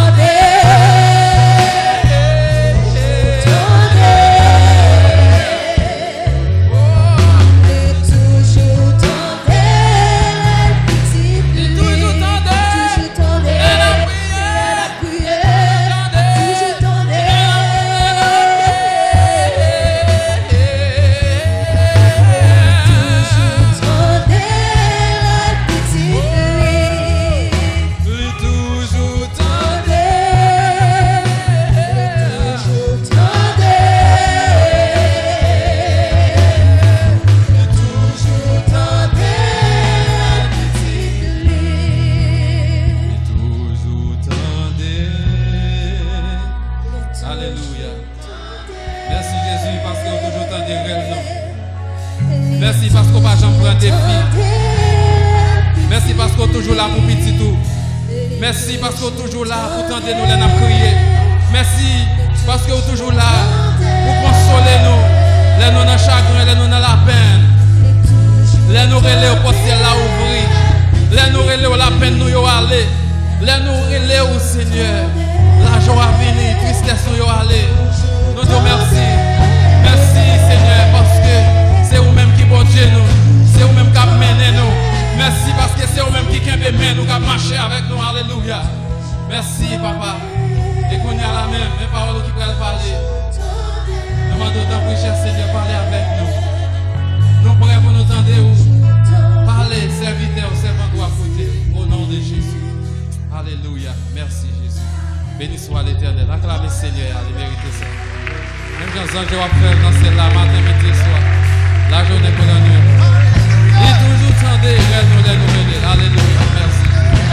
Merci parce qu'on va jamais prendre défi. Merci parce qu'on est toujours là pour petit tout. Merci parce qu'on est toujours là pour tendre nous les crier. Merci parce qu'on est toujours là pour consoler nous. Les nous dans chagrin, les nous dans la peine. Les nous relais au poste là ouvrir. Les nous relais au la peine nous y aller. Les nous relais au Seigneur. La joie à venir, tristesse nous y aller. Nous te remercions. Merci Seigneur parce que c'est vous-même qui bon Dieu nous. C'est vous-même qui mené nous. Merci parce que c'est vous-même qui a mené nous, qui a marché avec nous. Alléluia. Merci papa. Et qu'on y a la même, les paroles qui peuvent parler. Nous demandons tant que cher Seigneur, parler avec nous. Nous prêts pour nous entendre où. Parlez, serviteur, servant à côté. Au nom de Jésus. Alléluia. Merci Jésus. Béni soit l'Éternel. Acclamez Seigneur, il mérite ça. Même chanson que je vais faire dans celle-là, matin, midi, soir. La journée pour la nuit. Il est toujours tendé, il nous les nouvelles. Alléluia. Merci.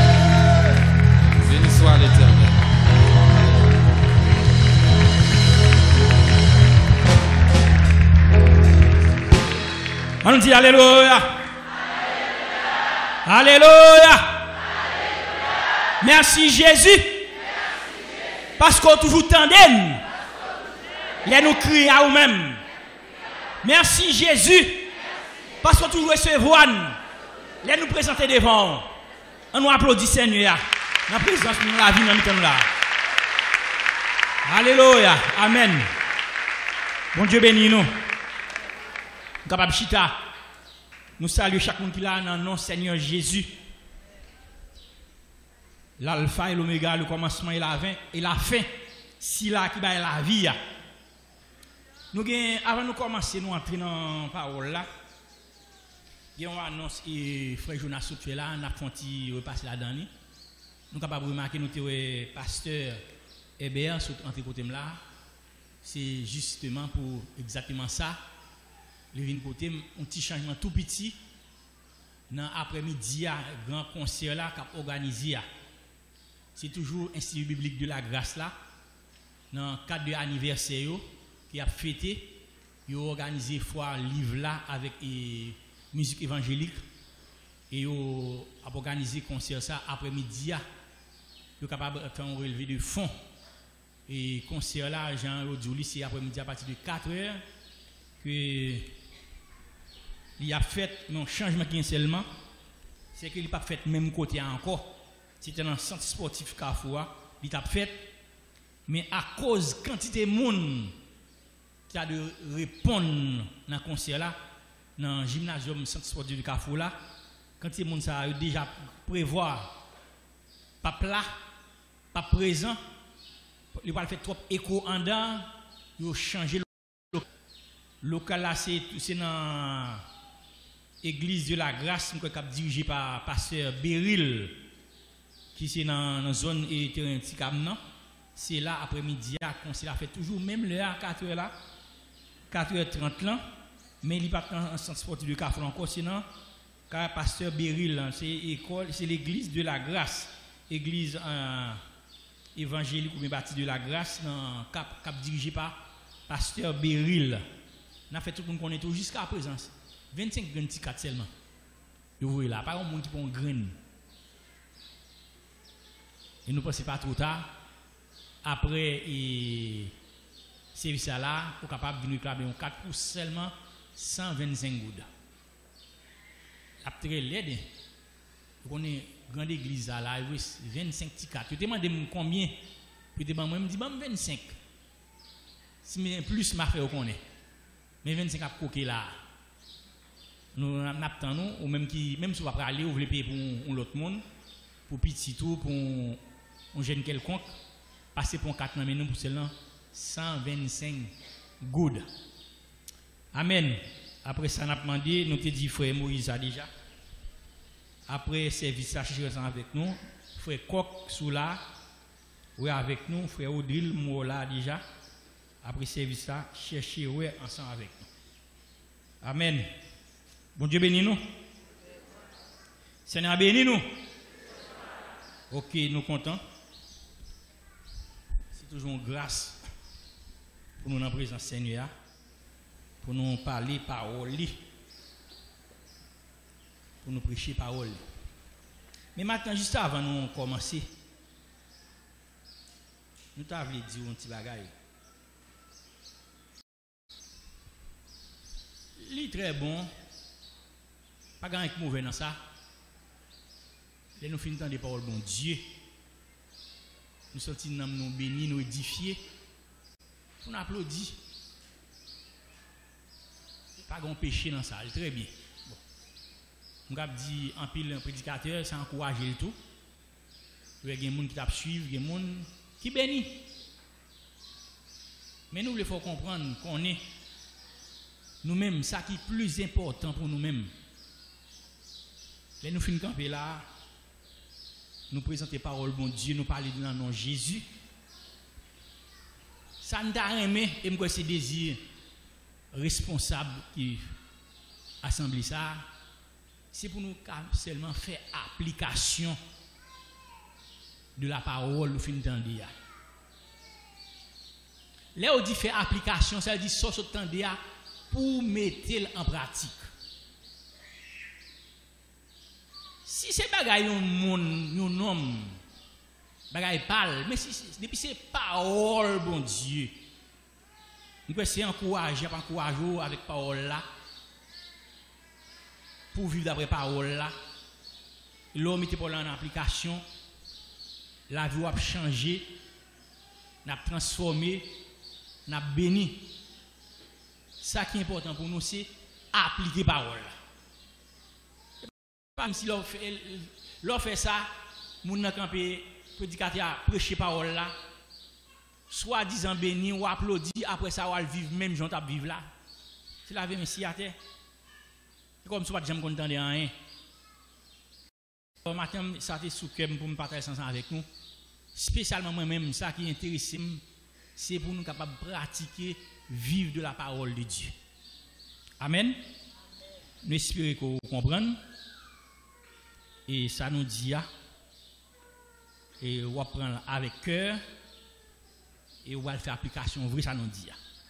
Béni soit l'Éternel. On dit Alléluia. Alléluia. Merci Jésus. Parce qu'on toujours tendait. Les nous crier à vous-même. Merci Jésus. Parce qu'on toujours recevoir. Les nous présenter devant. On nous applaudit Seigneur. Dans la présence de la vie dans nous là. Alléluia. Amen. Bon Dieu bénis nous. Capable chita. Nous saluons chaque monde qui est là dans le nom Seigneur Jésus. L'alpha et l'oméga, le commencement et la fin, et la fin, si là qui va la vie. Nous avant de commencer, nous entrer dans la parole là. Nous avons annonce et frère Jonas Soutue là, on a fait repasser la dernière. Nous sommes capables de remarquer que nous pasteur Hébert sur entre côté là. C'est justement pour exactement ça. Le vin côté un petit changement tout petit dans après-midi un grand concert là qu'a organisé. C'est toujours Institut biblique de la grâce là dans le cadre de l'anniversaire qui a fêté, ils ont organisé foire livre là avec et, musique évangélique et ils ont organisé concert ça après-midi. Ils sont capables de faire un relevé de fonds et concert là Jean Rodjouli c'est après-midi à partir de quatre heures que il a fait un changement qui est seulement c'est qu'il n'a pas fait même côté encore. C'était dans le centre sportif Carrefour, il a fait, mais à cause de quantité de monde qui a de répondre dans le concert là, dans le gymnasium centre sportif de Carrefour là, quantité de monde ça a déjà prévoir, pas plat, pas présent, il va faire trop écho en dedans, il a changé le local là, c'est dans l'église de la grâce, dirigé par pasteur Beryl. qui c'est dans la zone et terrain petit cam, c'est là après-midi, qu'on s'est fait toujours, même le à quatre heures là, quatre heures trente là, mais il n'y a pas de centre sportif de Carrefour encore, sinon, car pasteur Beryl, c'est école, c'est l'église de la grâce, église euh, évangélique ou bien bâtie de la grâce, dans cap, cap dirigé par pasteur Beryl. On a fait tout le monde connaît tout jusqu'à présent. vingt-cinq graines de seulement. Vous voyez là, pas un monde qui prend graine. Et nous pensons pas trop tard. Après, et service là, pour capable de nous réclamer un quatre pour seulement cent vingt-cinq gouttes. Après l'aide, vous connaissez grande église là, vingt-cinq petits quatre. Vous demandez combien? Puis vous moi, je me dis, vingt-cinq. Si plus m'a fait, vous connaissez. Mais vingt-cinq à coquer là. Nous attendons, ou même qui, même si vous pouvez aller, vous voulez payer pour l'autre monde, pour petit tout, pour un jeune quelconque, passer pour quatre ans, mais nous pour cela, cent vingt-cinq gouttes. Amen. Après ça, nous avons demandé, nous avons dit frère Moïse a déjà. Après service à chercher avec nous, frère Coq sous là, oui avec nous, frère Odile Mola déjà. Après service là, chercher oui ensemble avec nous. Amen. Bon Dieu bénis nous. Seigneur bénis nous. Ok, nous contents. C'est toujours une grâce pour nous dans la présence Seigneur, pour nous parler parole, pour nous prêcher parole. Mais maintenant, juste avant de commencer, nous t'avons dit un petit bagage. Il est très bon. Pas grand chose mauvais dans ça. Et nous finissons des paroles bon Dieu. Nous sortons nous bénis, nous édifier. On applaudit. Pas grand péché dans ça, très bien. Bon. On a dit en pile un prédicateur, c'est encourager le tout. Il y a des gens qui t'ap suivre, il y a des gens qui bénissent. Mais nous, il faut comprendre qu'on est nous-mêmes, ça qui est plus important pour nous-mêmes. Là, nous finissons camper là, nous présenter parole bon Dieu, nous parler de nom Jésus. Ça nous a aimé et moi c'est désir responsable qui assemble ça. C'est pour nous seulement faire application de la parole nous finissons d'entendre. Là on dit faire application, ça veut dire ça s'entendre pour mettre en pratique. Si c'est bagaille un monde, un homme, bagaille parle, mais si, depuis c'est parole, bon Dieu, nous pouvons encourager, encourager avec parole là, pour vivre d'après parole là. L'homme était pour en application, la vie a changé, n'a transformé, n'a béni. Ça qui est important pour nous, c'est appliquer parole là. Comme si l'on fait, fait ça, moun nan campé prédicateur prêcher parole là, soit disant béni ou applaudi, après ça ou vivre même gens t'a vivre là. C'est la vie ici à terre. C'est comme si pas jamais content de rien. Au matin ça t'est sous cœur pour me partager ensemble avec nous. Spécialement moi-même ça qui intéresse c'est pour nous capables de pratiquer vivre de la parole de Dieu. Amen. Nous espérons que vous comprenez. Et ça nous dit, et on va prendre avec cœur, et on va faire application vraie, ça nous dit.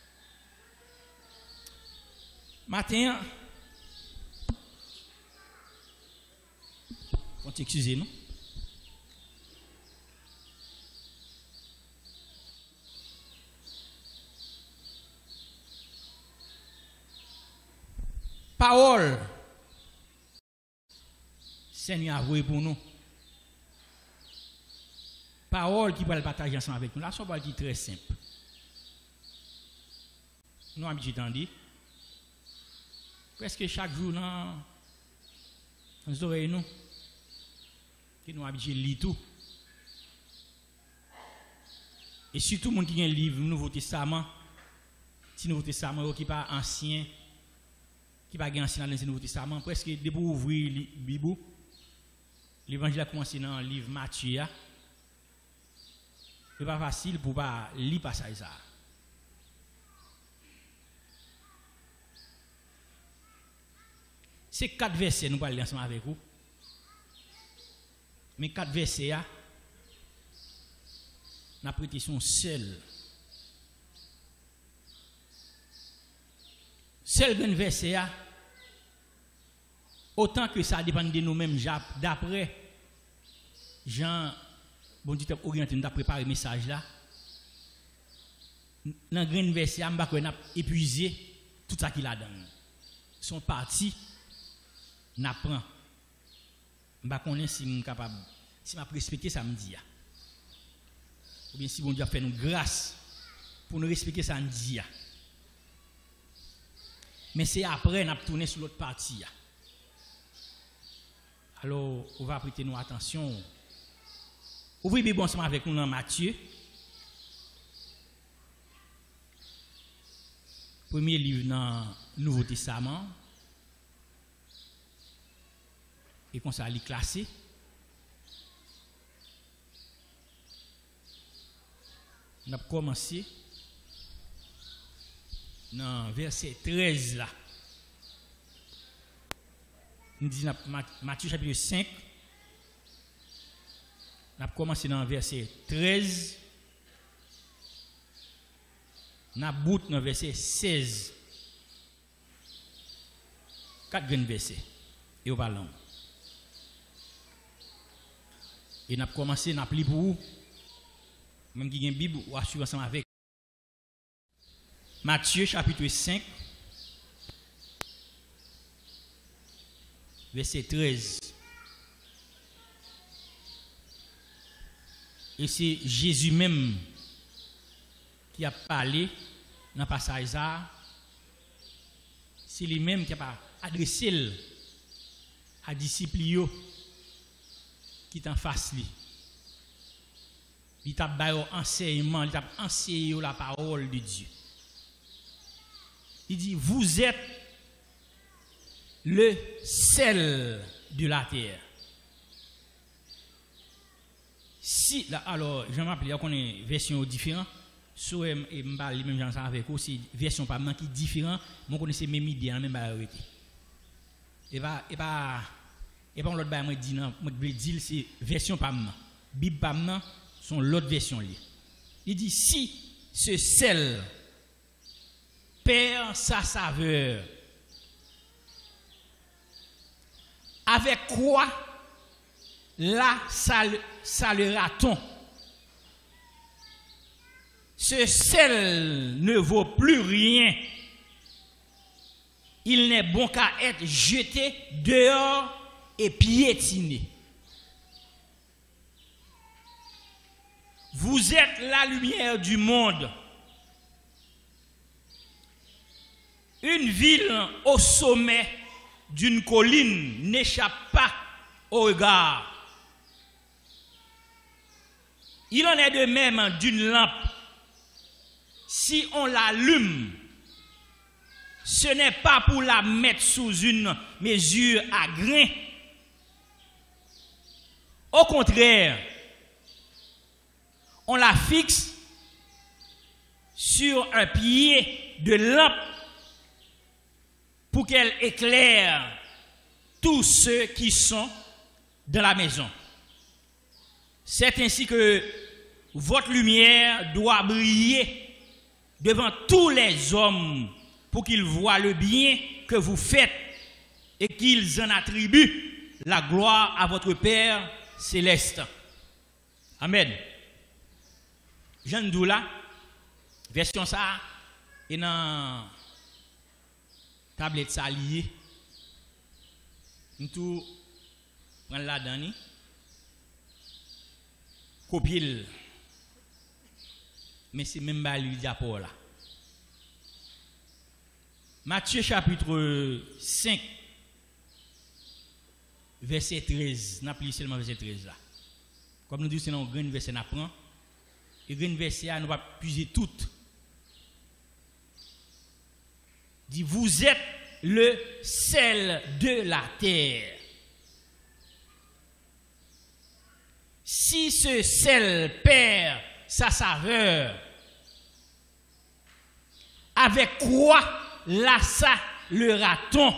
Matin, on t'excuse nous. Parole. Seigneur a voué pour nous. Parole qui va le partager ensemble avec nous. Là, c'est parole qui est très simple. Nous avons dit, presque chaque jour, dans nos oreilles, nous, qui nous habitués à lire tout. Et surtout, les gens qui ont un livre, le Nouveau Testament, si le Nouveau Testament, qui n'est pas ancien, qui n'est pas ancien dans le Nouveau Testament, presque, dès pour ouvrir la Bible, L'évangile a commencé dans le livre Matthieu. Ce n'est pas facile pour pas lire passage ça. C'est quatre versets nous parlons ensemble avec vous. Mais quatre versets a n'a prêté son seul. Seul un verset a autant que ça dépend de nous-mêmes d'après Jean bon Dieu t'a orienté nous t'a préparé message là. Dans grand verset on va épuiser tout ça qu'il a donné. Son parti n'apprend. Je ne sais pas si je suis capable, si je respecter samedi. Ou bien si bon Dieu a fait nous grâce pour nous respecter samedi. Mais c'est après qu'on a tourné sur l'autre partie. Alors, on va prêter nous attention. Ouvrez Bible ensemble avec nous dans Matthieu. Premier livre dans le Nouveau Testament. Et comme ça, il est classé. On a commencé dans verset treize là. Nous disons Matthieu chapitre cinq. On a commencé dans verset treize. On a bout dans verset seize. Quatre grands versets. Et on va long. Et on a commencé, on a pris pour vous. Même qui a une Bible, ou assurer ensemble avec. Matthieu chapitre cinq, verset treize. Et c'est Jésus même qui a parlé dans le passage là. C'est lui-même qui a adressé à disciples qui est en face lui. Il t'a donné enseignement, il t'a enseigné la parole de Dieu. Il dit, vous êtes le sel de la terre. Si, là, alors, je m'appelle, on a une version différente. Soit je me parle même gens avec vous, c'est version pas qui est différente, mais on connaît même idée, même arrêté. Et pas et pas et pas l'autre bail moi dit non, moi dire c'est version pas moi. Bible pas moi sont l'autre version li. Il dit si ce sel perd sa saveur, avec quoi la salera-t-on? Ce sel ne vaut plus rien. Il n'est bon qu'à être jeté dehors et piétiné. Vous êtes la lumière du monde. Une ville au sommet d'une colline n'échappe pas au regard. Il en est de même d'une lampe. Si on l'allume, ce n'est pas pour la mettre sous une mesure à grain. Au contraire, on la fixe sur un pied de lampe pour qu'elle éclaire tous ceux qui sont dans la maison. C'est ainsi que votre lumière doit briller devant tous les hommes pour qu'ils voient le bien que vous faites et qu'ils en attribuent la gloire à votre Père céleste. Amen. Jean Doula, version ça, et dans tablette ça lié. Nous tout prendre la dani, copier. Mais c'est même pas lui d'apport là. Matthieu chapitre cinq, verset treize. N'a plus seulement verset treize là. Comme nous disons, c'est un grand verset n'a prend. Et grand verset nous va puiser toutes. Dit vous êtes le sel de la terre. si ce sel perd sa saveur, avec quoi lassera-t-on?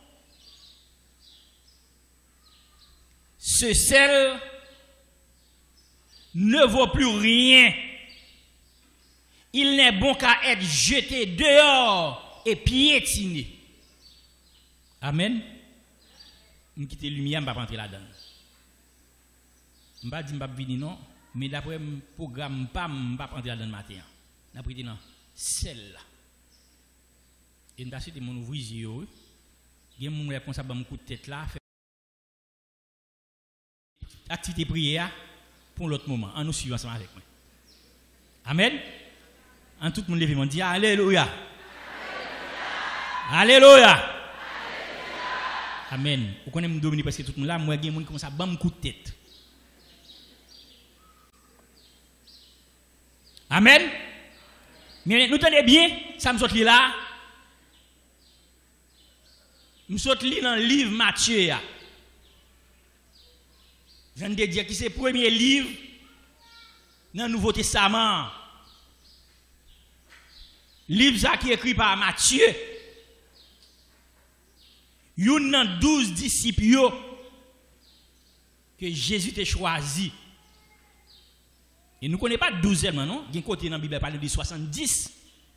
Ce sel ne vaut plus rien. Il n'est bon qu'à être jeté dehors et piétiné. Amen. Je quitte la lumière, je ne vais pas rentrer là-dedans. Je ne vais pas dire que je vais venir, non, mais d'après le programme, je ne vais pas rentrer là-dedans le matin. D'après le sel. Et nous avons mon ouvrier, il y a mon responsable de mon coup de tête là. Activité prière pour l'autre moment. En nous suivant ensemble avec moi. Amen. En tout le monde levé, on dit Alléluia. Alléluia. Amen. Vous connaissez Dominique parce que tout le monde là, moi, il y a des gens qui commencent à battre un coup de tête. Amen. Mais nous tenez bien, ça me saute là. Nous saute dans le livre Matthieu. Je viens de dire que c'est le premier livre dans le Nouveau Testament. Livre qui est écrit par Matthieu. Il y a douze disciples que Jésus a choisi. Et nous ne connaissons pas douze seulement, non? Il y a un côté dans la Bible qui parle de soixante-dix.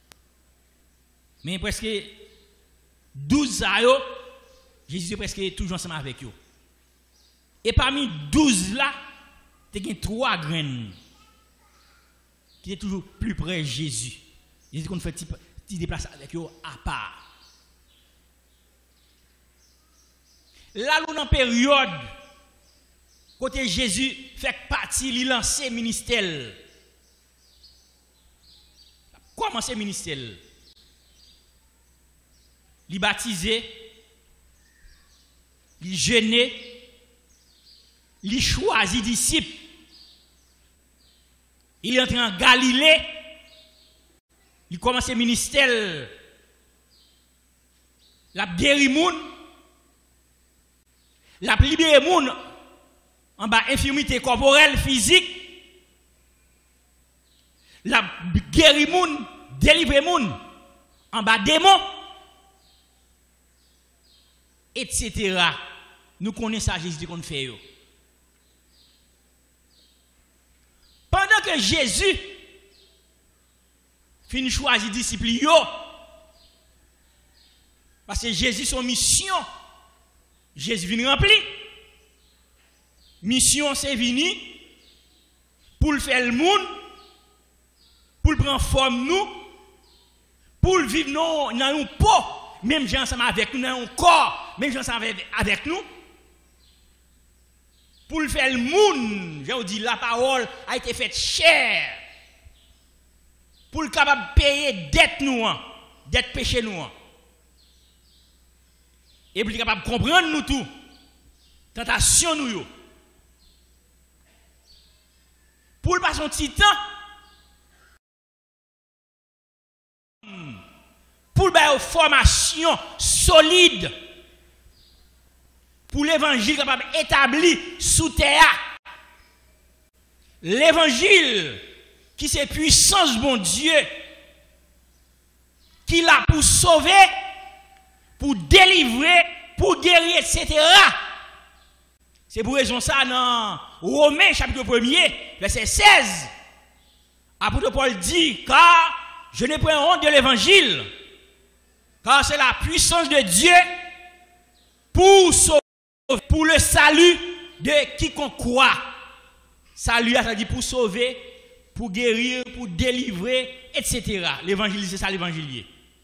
Mais presque douze ans, Jésus est presque toujours ensemble avec eux. Et parmi douze là, il y a trois graines qui sont toujours plus près de Jésus. Jésus qu'on fait petit déplacement avec eux à part. Là, nous dans une période, côté Jésus fait partie, il lance le ministère. Comment c'est le ministère? Il baptisé, il jeûné, il choisit disciples. Il entre en Galilée, il commence le ministère. La guéri moun, la libéré moun en bas infirmité corporelle, physique. La guéri moun, délivré moun en bas démon, et cetera. Nous connaissons ça, Jésus qu'on fait. Pendant que Jésus finit choisir disciples, parce que Jésus son mission, Jésus vient remplir. Mission c'est venir pour le faire le monde, pour le prendre forme nous, pour le vivre dans un pot, même gens ensemble avec nous, dans un corps, même gens ensemble avec nous. Pour le faire le monde, j'ai dit la parole a été faite chère. Pour le capable de payer dette nous, dette péché nous. Et pour le capable de comprendre nous tout. Tentation nous. Pour le passer un petit temps. Pour le faire une formation solide. Pour l'évangile capable établi sous terre. L'évangile qui c'est puissance bon Dieu qui l'a pour sauver, pour délivrer, pour guérir, et cetera. C'est pour raison ça dans Romains chapitre premier, verset seize. Apôtre Paul dit, car je n'ai point honte de l'évangile, car c'est la puissance de Dieu pour sauver, pour le salut de quiconque croit. Salut, ça dit pour sauver, pour guérir, pour délivrer, et cetera. L'évangile, c'est ça l'évangile.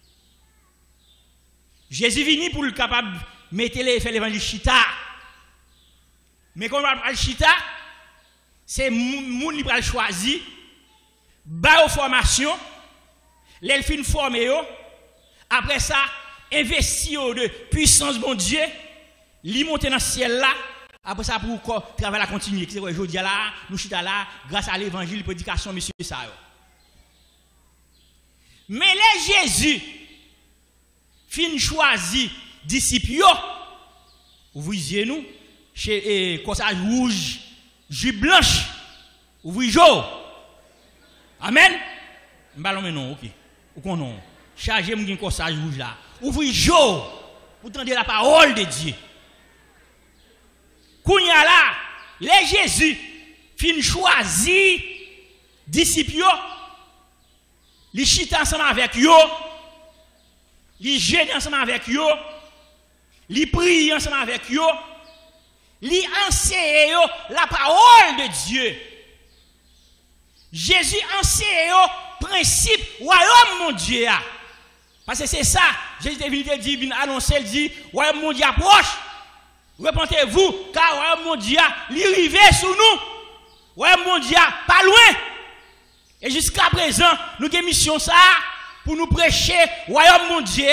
Jésus venu pour le capable de mettre les faire l'évangile chita. Mais quand on va parler chita, c'est moun qui va choisir, ba aux formations, les fin formé après ça, investir de puissance bon Dieu, li monter dans le ciel là, après ça pour travailler la continuer. C'est aujourd'hui là, nous chita là, grâce à l'évangile, prédication, monsieur ça. Mais les Jésus fin choisi disciples, vous voyez nous, chez Corsage Rouge, jupe blanche, ouvrir jour. Amen. M'ballon mais non, OK. Ou qu'on non. Chargez mon corsage rouge là. Ouvrir jour pour entendre la parole de Dieu. Kounya là, les Jésus fin choisi disciples, les chita ensemble avec yo, les jeûne ensemble avec yo, les prier ensemble avec yo, les enseigner yo la parole de Dieu. Jésus enseigne yo principe royaume mon Dieu. Parce que c'est ça, Jésus est venu te dire, vient annoncer, il dit, royaume mon Dieu approche. Repentez-vous, car royaume mon Dieu, il arrive sur nous. Royaume mon Dieu, pas loin. Et jusqu'à présent, nous avons mission ça pour nous prêcher royaume mon Dieu.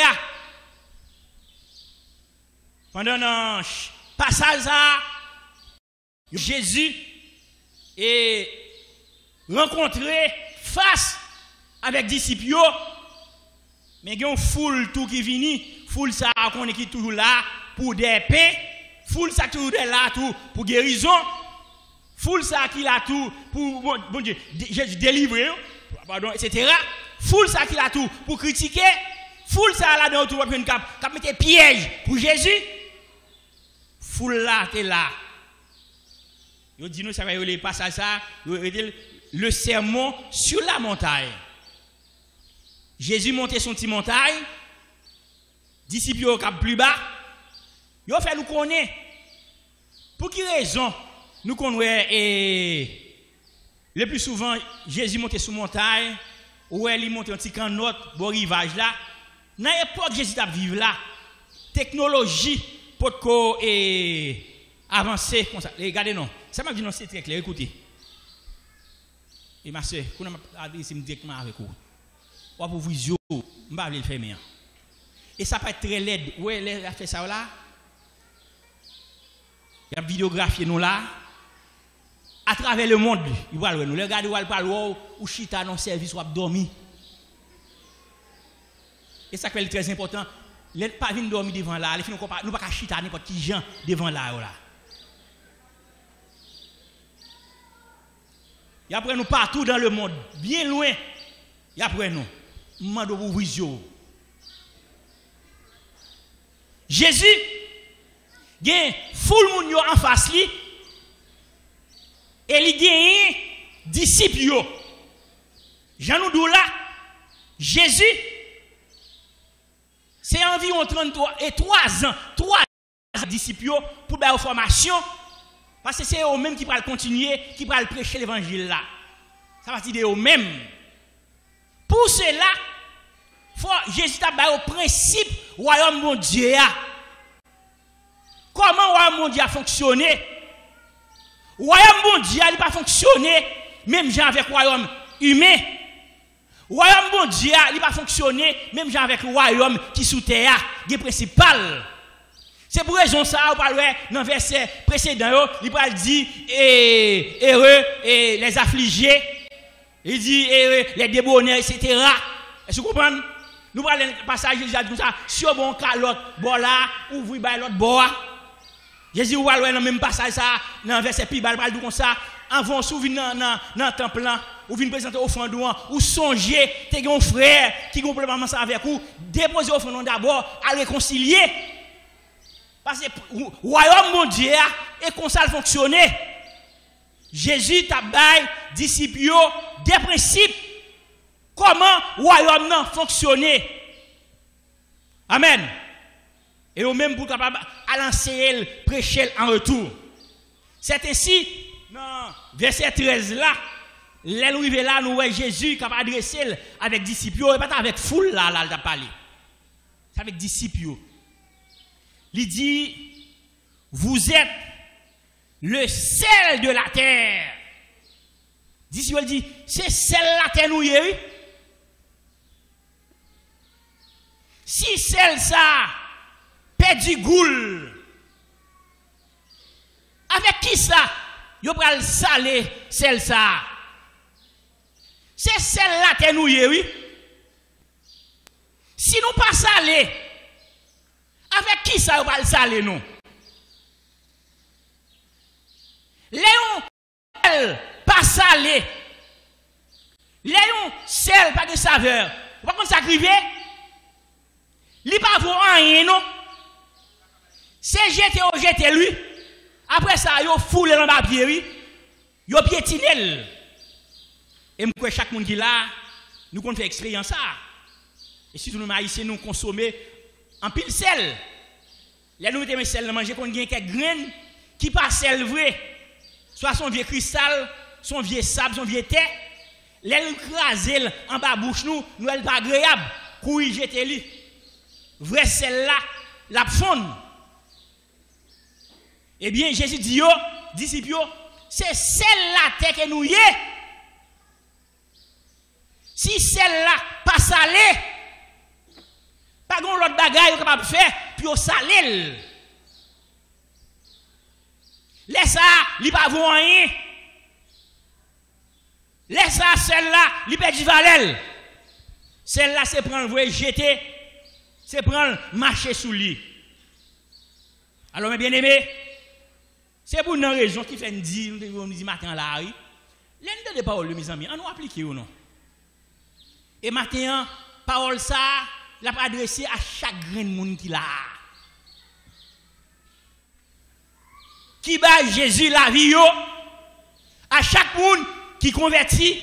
Pendant un passage ça, Jésus est rencontré face avec disciples. Mais il y a une foule tout qui vient, foule ça qu'on est qui toujours là pour des paix, foule ça toujours là tout pour guérison, foule ça qui là tout pour bon, bon Dieu, Jésus délivrer, pardon, et cetera. Foule ça qui là tout pour critiquer, foule ça là dans tout pour une cap, cap mettre piège pour Jésus. Foule là t'es là. Yo dit nous ça va les passages ça, le sermon sur la montagne. Jésus montait son petit montagne, disciples au cap plus bas. Yo fait nous connaître. Pour quelle raison nous connaissons et le plus souvent Jésus montait sur montagne ou il montait un petit camp notre bon rivage là. Dans l'époque Jésus t'a vivre là, technologie pour ko et avancer comme ça. Regardez non, ça m'a dit non c'est très clair, écoutez. Et ma soeur, quand on a adressé directement avec vous. Ou pour vous yo, m'pa le faire mais. Et ça peut être très laid. Ouais, elle a fait ça là. Il y a vidéographié nous là. À travers le monde, il va nous regarder ou parle ou chita dans service ou dormir. Et ça c'est très important. Les pas venir dormir devant là, les nous nous pas chita n'importe qui gens devant là là. Et après nous partout dans le monde, bien loin. Et après nous mando pour vision. Jésus gagne foule moun yo en face li et il gagne disciples yo. Jean nous dou là Jésus c'est environ trente-trois et trois ans, trois disciples yo pour faire formation parce que c'est eux mêmes qui va continuer, qui va prêcher l'évangile là. Ça va dire eux mêmes. Pour cela, faut Jésus t'a donné au principe royaume mon Dieu. Comment royaume mon Dieu a fonctionné? Royaume mon Dieu n'a pas fonctionné même gens avec royaume humain. Royaume mon Dieu n'a pas fonctionné même gens avec royaume qui sous terre, qui est principal. C'est pour raison ça on parle dans verset précédent, il parle dit et heureux et les affligés. Il dit heureux les débonnés et cetera. Est-ce que vous comprenez? Nous parlons de passage Jésus a dit ça sur bon calotte bon là ouvrir by l'autre bord. Jésus ou parle dans même passage ça dans verset pi bal parle comme ça avant souvenir dans dans temple là ou vinn présenter offrande ou songer t'es un frère qui complètement ça avec vous déposer offrande d'abord à réconcilier parce que royaume mon Dieu et comme ça fonctionner. Jésus t'a bail disciples des principes comment royaume nan fonctionner. Amen. Et au même pour capable à l'enseigner prêcher en retour. C'est ainsi dans verset treize là, l'arrivée là nous voyons Jésus qui a adressé avec disciples et pas avec foule là là il a parlé. C'est avec disciples. Il dit vous êtes le sel de la terre. Disciples dit c'est sel la terre nous y est. Si sel ça perd du goût, avec qui ça yo pral saler sel ça? C'est sel la terre nous y est, oui. Si nous pas salé, avec qui ça yo pral saler nous? Léon sel pas salé. Les sel pas de saveur. Par contre ça crivé, li pas vaut rien non. C'est jeté au jeté lui. Après ça yo foule dans papier oui. Yo piétinel. Et moi chaque monde qui là, nous qu'on fait expérience ça. Et si nous haïtiens nous consommer en pile sel. Là nous mettons sel manger qu'on gagne quelques graines qui pas sel vrai. Soit son vieux cristal, son vieux sable, son vieux terre. Là nous craser en bas bouche nous, nous elle pas agréable. Couille jeter lui. Vrai sel là, la fond. Eh bien Jésus dit yo, disciples, c'est celle-là terre que nous y est. Si celle-là pas salée, pas gon l'autre bagaille capable de faire puis au salé. Laisse ça, li pas vaut rien. Laisse ça celle-là, li perd valeur. Celle-là c'est prendre vrai jeter, c'est prendre marcher sous lui. Alors mes bien-aimés, c'est pour une raison qui fait nous dire, nous dit matin là, oui. L'un de paroles, mes amis, on nous applique ou non? Et matin, parole ça, l'a adressé à chaque grain de monde qui l'a. Qui bat Jésus la vie, à chaque monde qui convertit,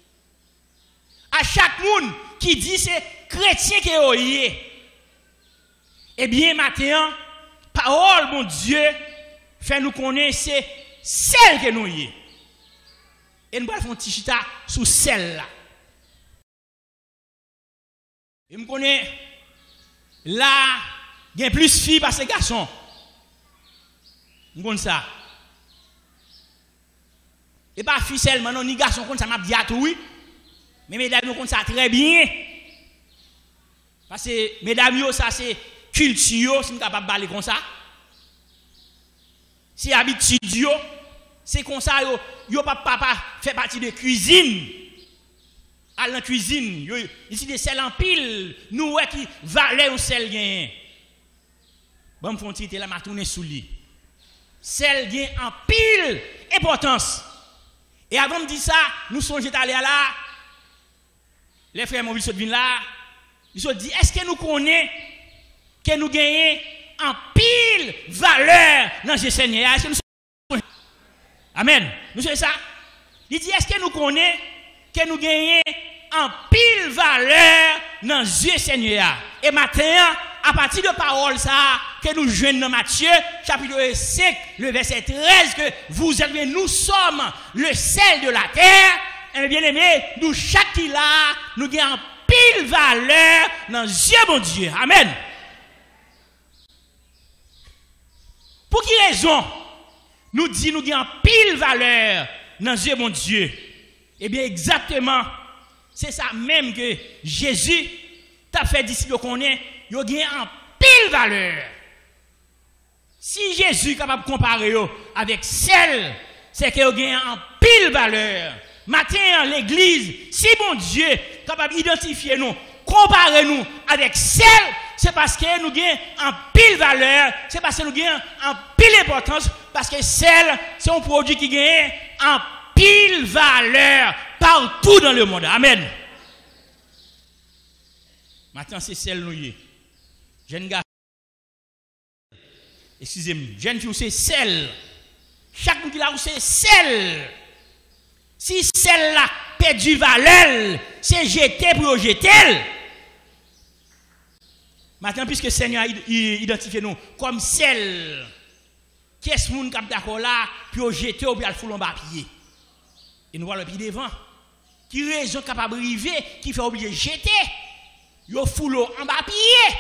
à chaque monde qui dit c'est chrétien qui est. Eh bien, matin, parole, mon Dieu, fait nous connaître c'est celle que nous y est. Et nous allons faire un petit chita sous celle-là. Et nous connaissons là, il y a plus de filles parce que garçons. Nous connaissons ça. Et pas filles seulement, non, ni garçons, ça m'a dit à tout, oui. Mais mesdames, nous connaissons ça très bien. Parce que mesdames, ça c'est culture, si nous sommes capables de parler comme ça. C'est habitude, c'est comme ça, yo, yo papa fait partie de cuisine. À la cuisine, yo, ici des sel en pile, nous ouais qui valait au sel gain. Bon, me font tirer là, m'a tourné sous lui. Sel gain en pile importance. Et avant de dire ça, nous sommes allés là, les frères mobiles sont venus là, ils ont dit, est-ce que nous connaissons que nous gagnons en pile valeur dans ce Seigneur? Est-ce que nous sommes... Amen. Nous savons ça. Il dit, est-ce que nous connaissons que nous gagnons en pile valeur dans Dieu Seigneur? Et maintenant, à partir de parole ça, que nous jouons dans Matthieu, chapitre cinq, le verset treize, que vous êtes, nous sommes le sel de la terre. Et bien aimé, nous, chaque qui là, nous gagnons en pile valeur dans Dieu mon Dieu. Amen. Pour qui raison nous dit nous gagnons pile valeur dans Dieu mon Dieu? Eh bien exactement, c'est ça même que Jésus t'a fait disciple qu'on est, il gagne en pile valeur. Si Jésus est capable de comparer avec celle, c'est qu'il gagne en pile valeur. Maintenant, l'église, si mon Dieu est capable d'identifier nous, comparer nous avec celle, c'est parce que nous gagnons en pile valeur, c'est parce que nous gagnons en pile importance, parce que celle, c'est un produit qui gagne en pile valeur partout dans le monde. Amen. Maintenant, c'est celle nous y est. Jeune gars, excusez-moi, jeune fille, c'est celle. Chaque monde qui l'a, c'est celle. Si celle-là perd du valeur, c'est jeter pour jeter. Maintenant, puisque le Seigneur a identifié nous comme celle, qu'est-ce que nous sommes d'accord là, puis on jette ou bien le foule en bas pied. Et nous voyons le pied devant. Qui raison capable de arriver, qui fait oublier jeter, yo foule en bas pied.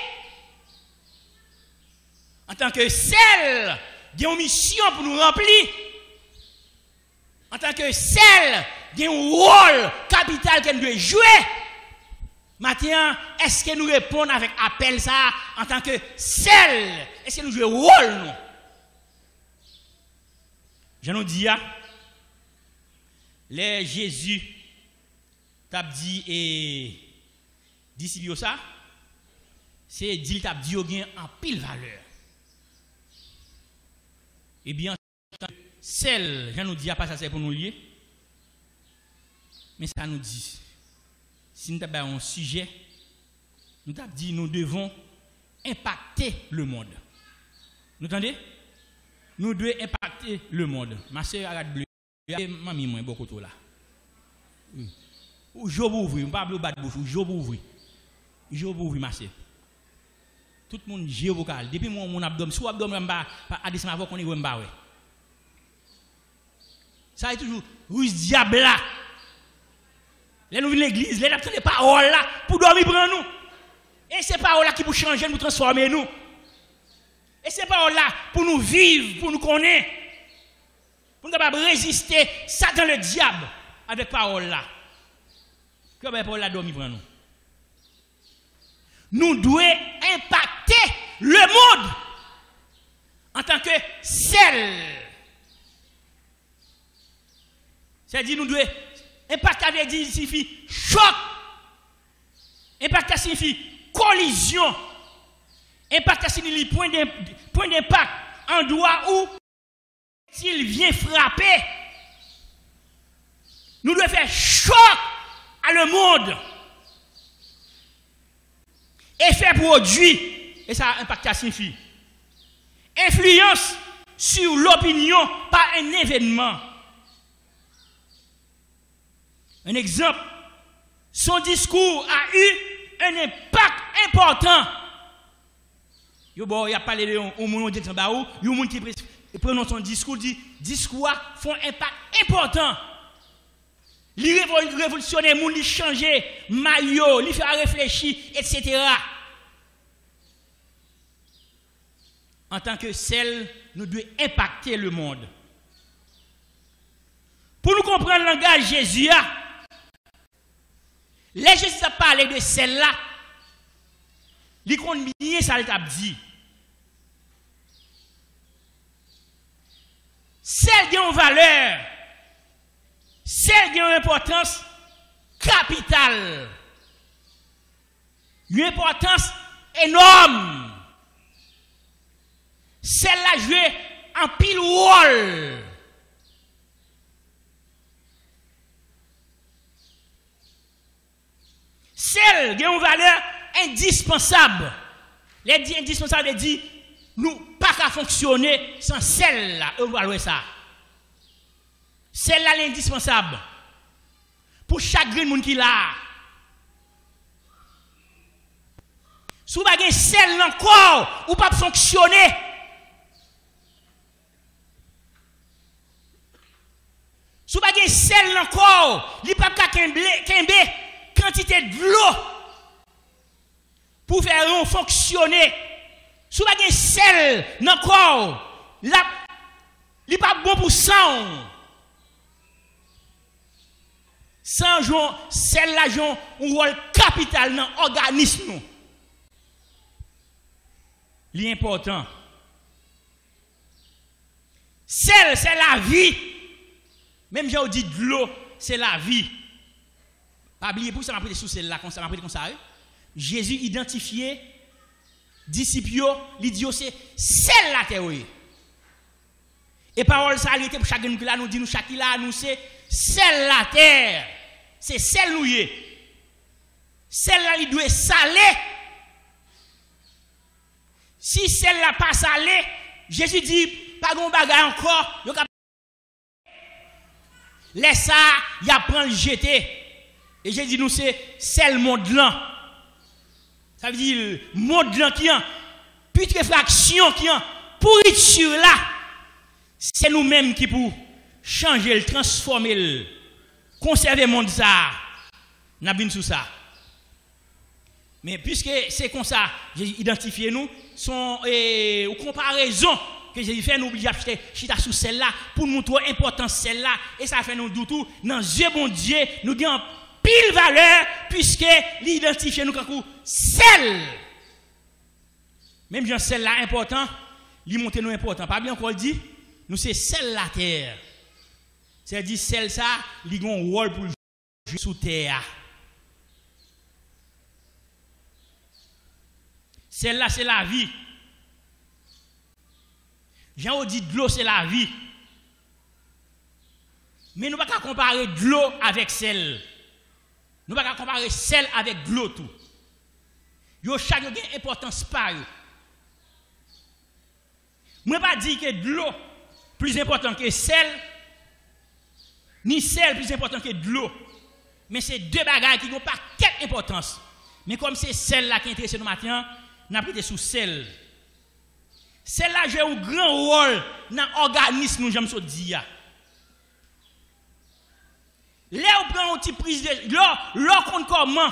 En tant que celle, il y a une mission pour nous remplir. En tant que celle, il y a un rôle capital qu'elle doit jouer. Maintenant, est-ce que nous répondons avec appel ça en tant que celle? Est-ce que nous jouons rôle non? Je nous dis, les Jésus t'a dit et disciple ça, c'est dit t'a dit en pile valeur. Eh bien, Celle, je nous dis, pas ça c'est pour nous lier. Mais ça nous dit, si nous avons un sujet, nous avons dit, nous devons impacter le monde. Vous entendez? Nous devons impacter le monde. Ma soeur a bleu. Mamie, moi, beaucoup de là. Je vous ouvre, je ne parle pas de bouche, je vous ouvre. Je vous ouvre, ma soeur. Tout le monde j'ai vocal. Depuis mon mon abdomen, si abdomen pas à descendre avant qu'on y voit ouais. Ça est toujours ruse diable là. Les nous venons l'église, les n'attendent pas paroles là pour dormir prendre nous. Et ces paroles là qui pour changer nous transformer nous. Et ces paroles là pour nous vivre, pour nous connaître. Pour nous capable résister Satan le diable avec paroles là. Que ben paroles là dormir prendre nous. Nous devons impacter le monde en tant que sel. C'est-à-dire nous devons impacter avec signifie choc. Impacter signifie collision. Impacter signifie point d'impact en endroit où s'il vient frapper. Nous devons faire choc à le monde. Effet produit, et ça impacte signifie influence sur l'opinion par un événement. Un exemple, son discours a eu un impact important. Yo bon, il a parlé de un monde qui est en il y a un monde qui prononce son discours, dit discours font un impact important. Il révolutionne le monde, il change maillot, il fait réfléchir, et cetera. En tant que celle, nous devons impacter le monde. Pour nous comprendre le langage de Jésus, les Jésus a parlé de celle-là, il compte bien ça t'a dit. Celle qui a une valeur, celle qui a une importance capitale, une importance énorme. Celle-là joue en pile rôle. Celle qui a une valeur indispensable. Les dit indispensable, dit nous pas qu'à fonctionner sans celle-là. On va voir ça. Celle-là est indispensable pour chaque monde qui l'a. Si vous n'avez pas celle encore, ou pas fonctionner. Si vous n'avez pas celle encore, il n'y a pas qu'un quantité de l'eau pour faire fonctionner. Si vous n'avez pas celle encore, il n'est pas bon pour sang. Sans jouer, celle-là joue un rôle capital dans l'organisme. L'important. Celle, c'est la vie. Même j'ai dit de l'eau, c'est la vie. Pas oublier pour ça m'a pris sous celle-là, comme ça m'a pris comme ça. Jésus identifié, disciples, il dit c'est celle-là théorie. Et parole ça était pour chacun qui là nous dit nous chaque là nous c'est celle-là terre. C'est celle nous y. Celle-là il doit saler. Si celle-là pas salée, Jésus dit pas gon bagay encore, yo laisse ça, y a prendre le jeter. Et Jésus dit nous c'est celle monde là. Ça veut dire monde là qui a putréfaction qui a pourriture là. C'est nous-mêmes qui pour changer le transformer le conserver le monde ça. N'a bien sous ça. Mais puisque c'est comme ça, j'ai identifié nous son eh, comparaison que j'ai fait nous obligé acheter chita sous celle-là pour montrer l'importance celle-là et ça fait nous tout dans Dieu bon Dieu nous gagnons pile valeur puisque l'identifier nous comme celle. Même genre celle-là important, lui monter nous important. Pas bien encore dit, nous c'est celle la terre. C'est-à-dire celle ça, il a un rôle pour jouer sous terre. Celle-là, c'est la vie. Jean dit de l'eau, c'est la vie. Mais nous ne pouvons pas comparer de l'eau avec sel. Nous ne pouvons pas comparer sel avec de l'eau tout. Yo chaque yo une importance par yo. Moi pas dire que de l'eau plus important que sel, ni sel plus important que de l'eau. Mais c'est deux bagages qui n'ont pas quelle importance. Mais comme c'est sel là qui intéresse nous matin, n'a prêté sous sel. Sel là joue un grand rôle dans l'organisme nous j'aime so dire. Là on prend une petite prise de là là qu'on comment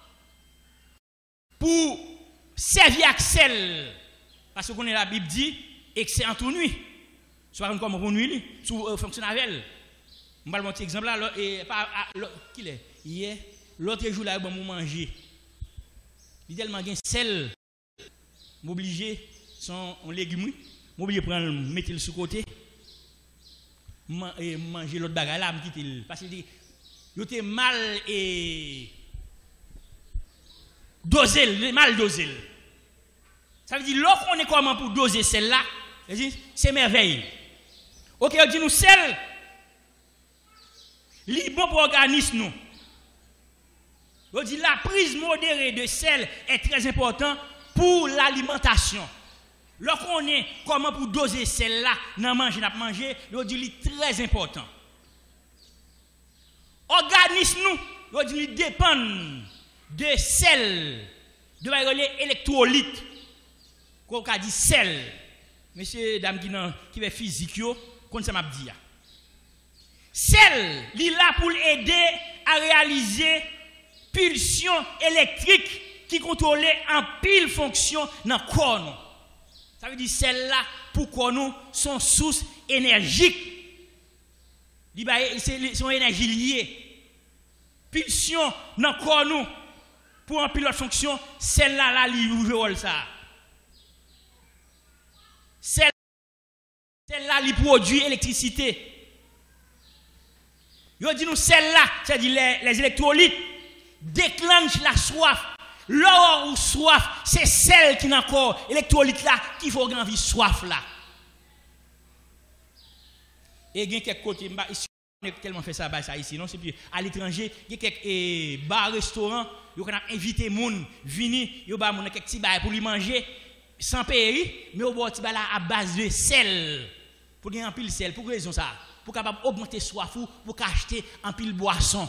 pour servir avec sel parce qu'on est la Bible dit et que c'est en tout nuit. Soit comme pour nuit sous fonction avec elle. On va montrer exemple là et pas qui est hier l'autre jour là bon manger. Il tellement gain sel m'obliger son légumes m'obliger prendre mettre le sur côté et manger l'autre bagarre là me quitter parce que il était mal et doser mal doser. Ça veut dire lorsqu'on est comment pour doser celle-là, c'est merveille. OK, on dit nous sel li bon pour organisme nous. On dit la prise modérée de sel est très importante pour l'alimentation. Lorsqu'on est comment pour doser celle-là, dans manger n'a manger, on dit li très important. Organisme nous, on dit li dépend de sel, de l'électrolyte, qu'on a dit sel. Monsieur, dame qui qui fait physique, comme ça m'a dit. Sel, il est là pour aider à réaliser pulsion électrique qui contrôle en pile fonction dans le corps. Ça veut dire sel là pour qu'on nous son source énergique. C'est son énergie liée. Pulsion dans le corps nous pour un pilote fonction, celle-là, là, il joue rôle ça. Celle-là, il produit électricité. Il dit nous, celle-là, c'est-à-dire les, les électrolytes, déclenchent la soif. L'or ou soif, c'est celle qui n'a encore électrolyte là, qui faut gagner soif là. Et il y a quelques côtés, on a tellement fait ça, ça ici, non? C'est plus à l'étranger, il y a quelques eh, bars, restaurants, ils ont invité les gens, venir, ils ont quelques petits bars pour lui manger, sans payer, mais ils ont des bars à base de sel. Pour gagner un pile sel, pour quelle raison ça? Pour capable augmenter soif ou pour acheter un pile boisson.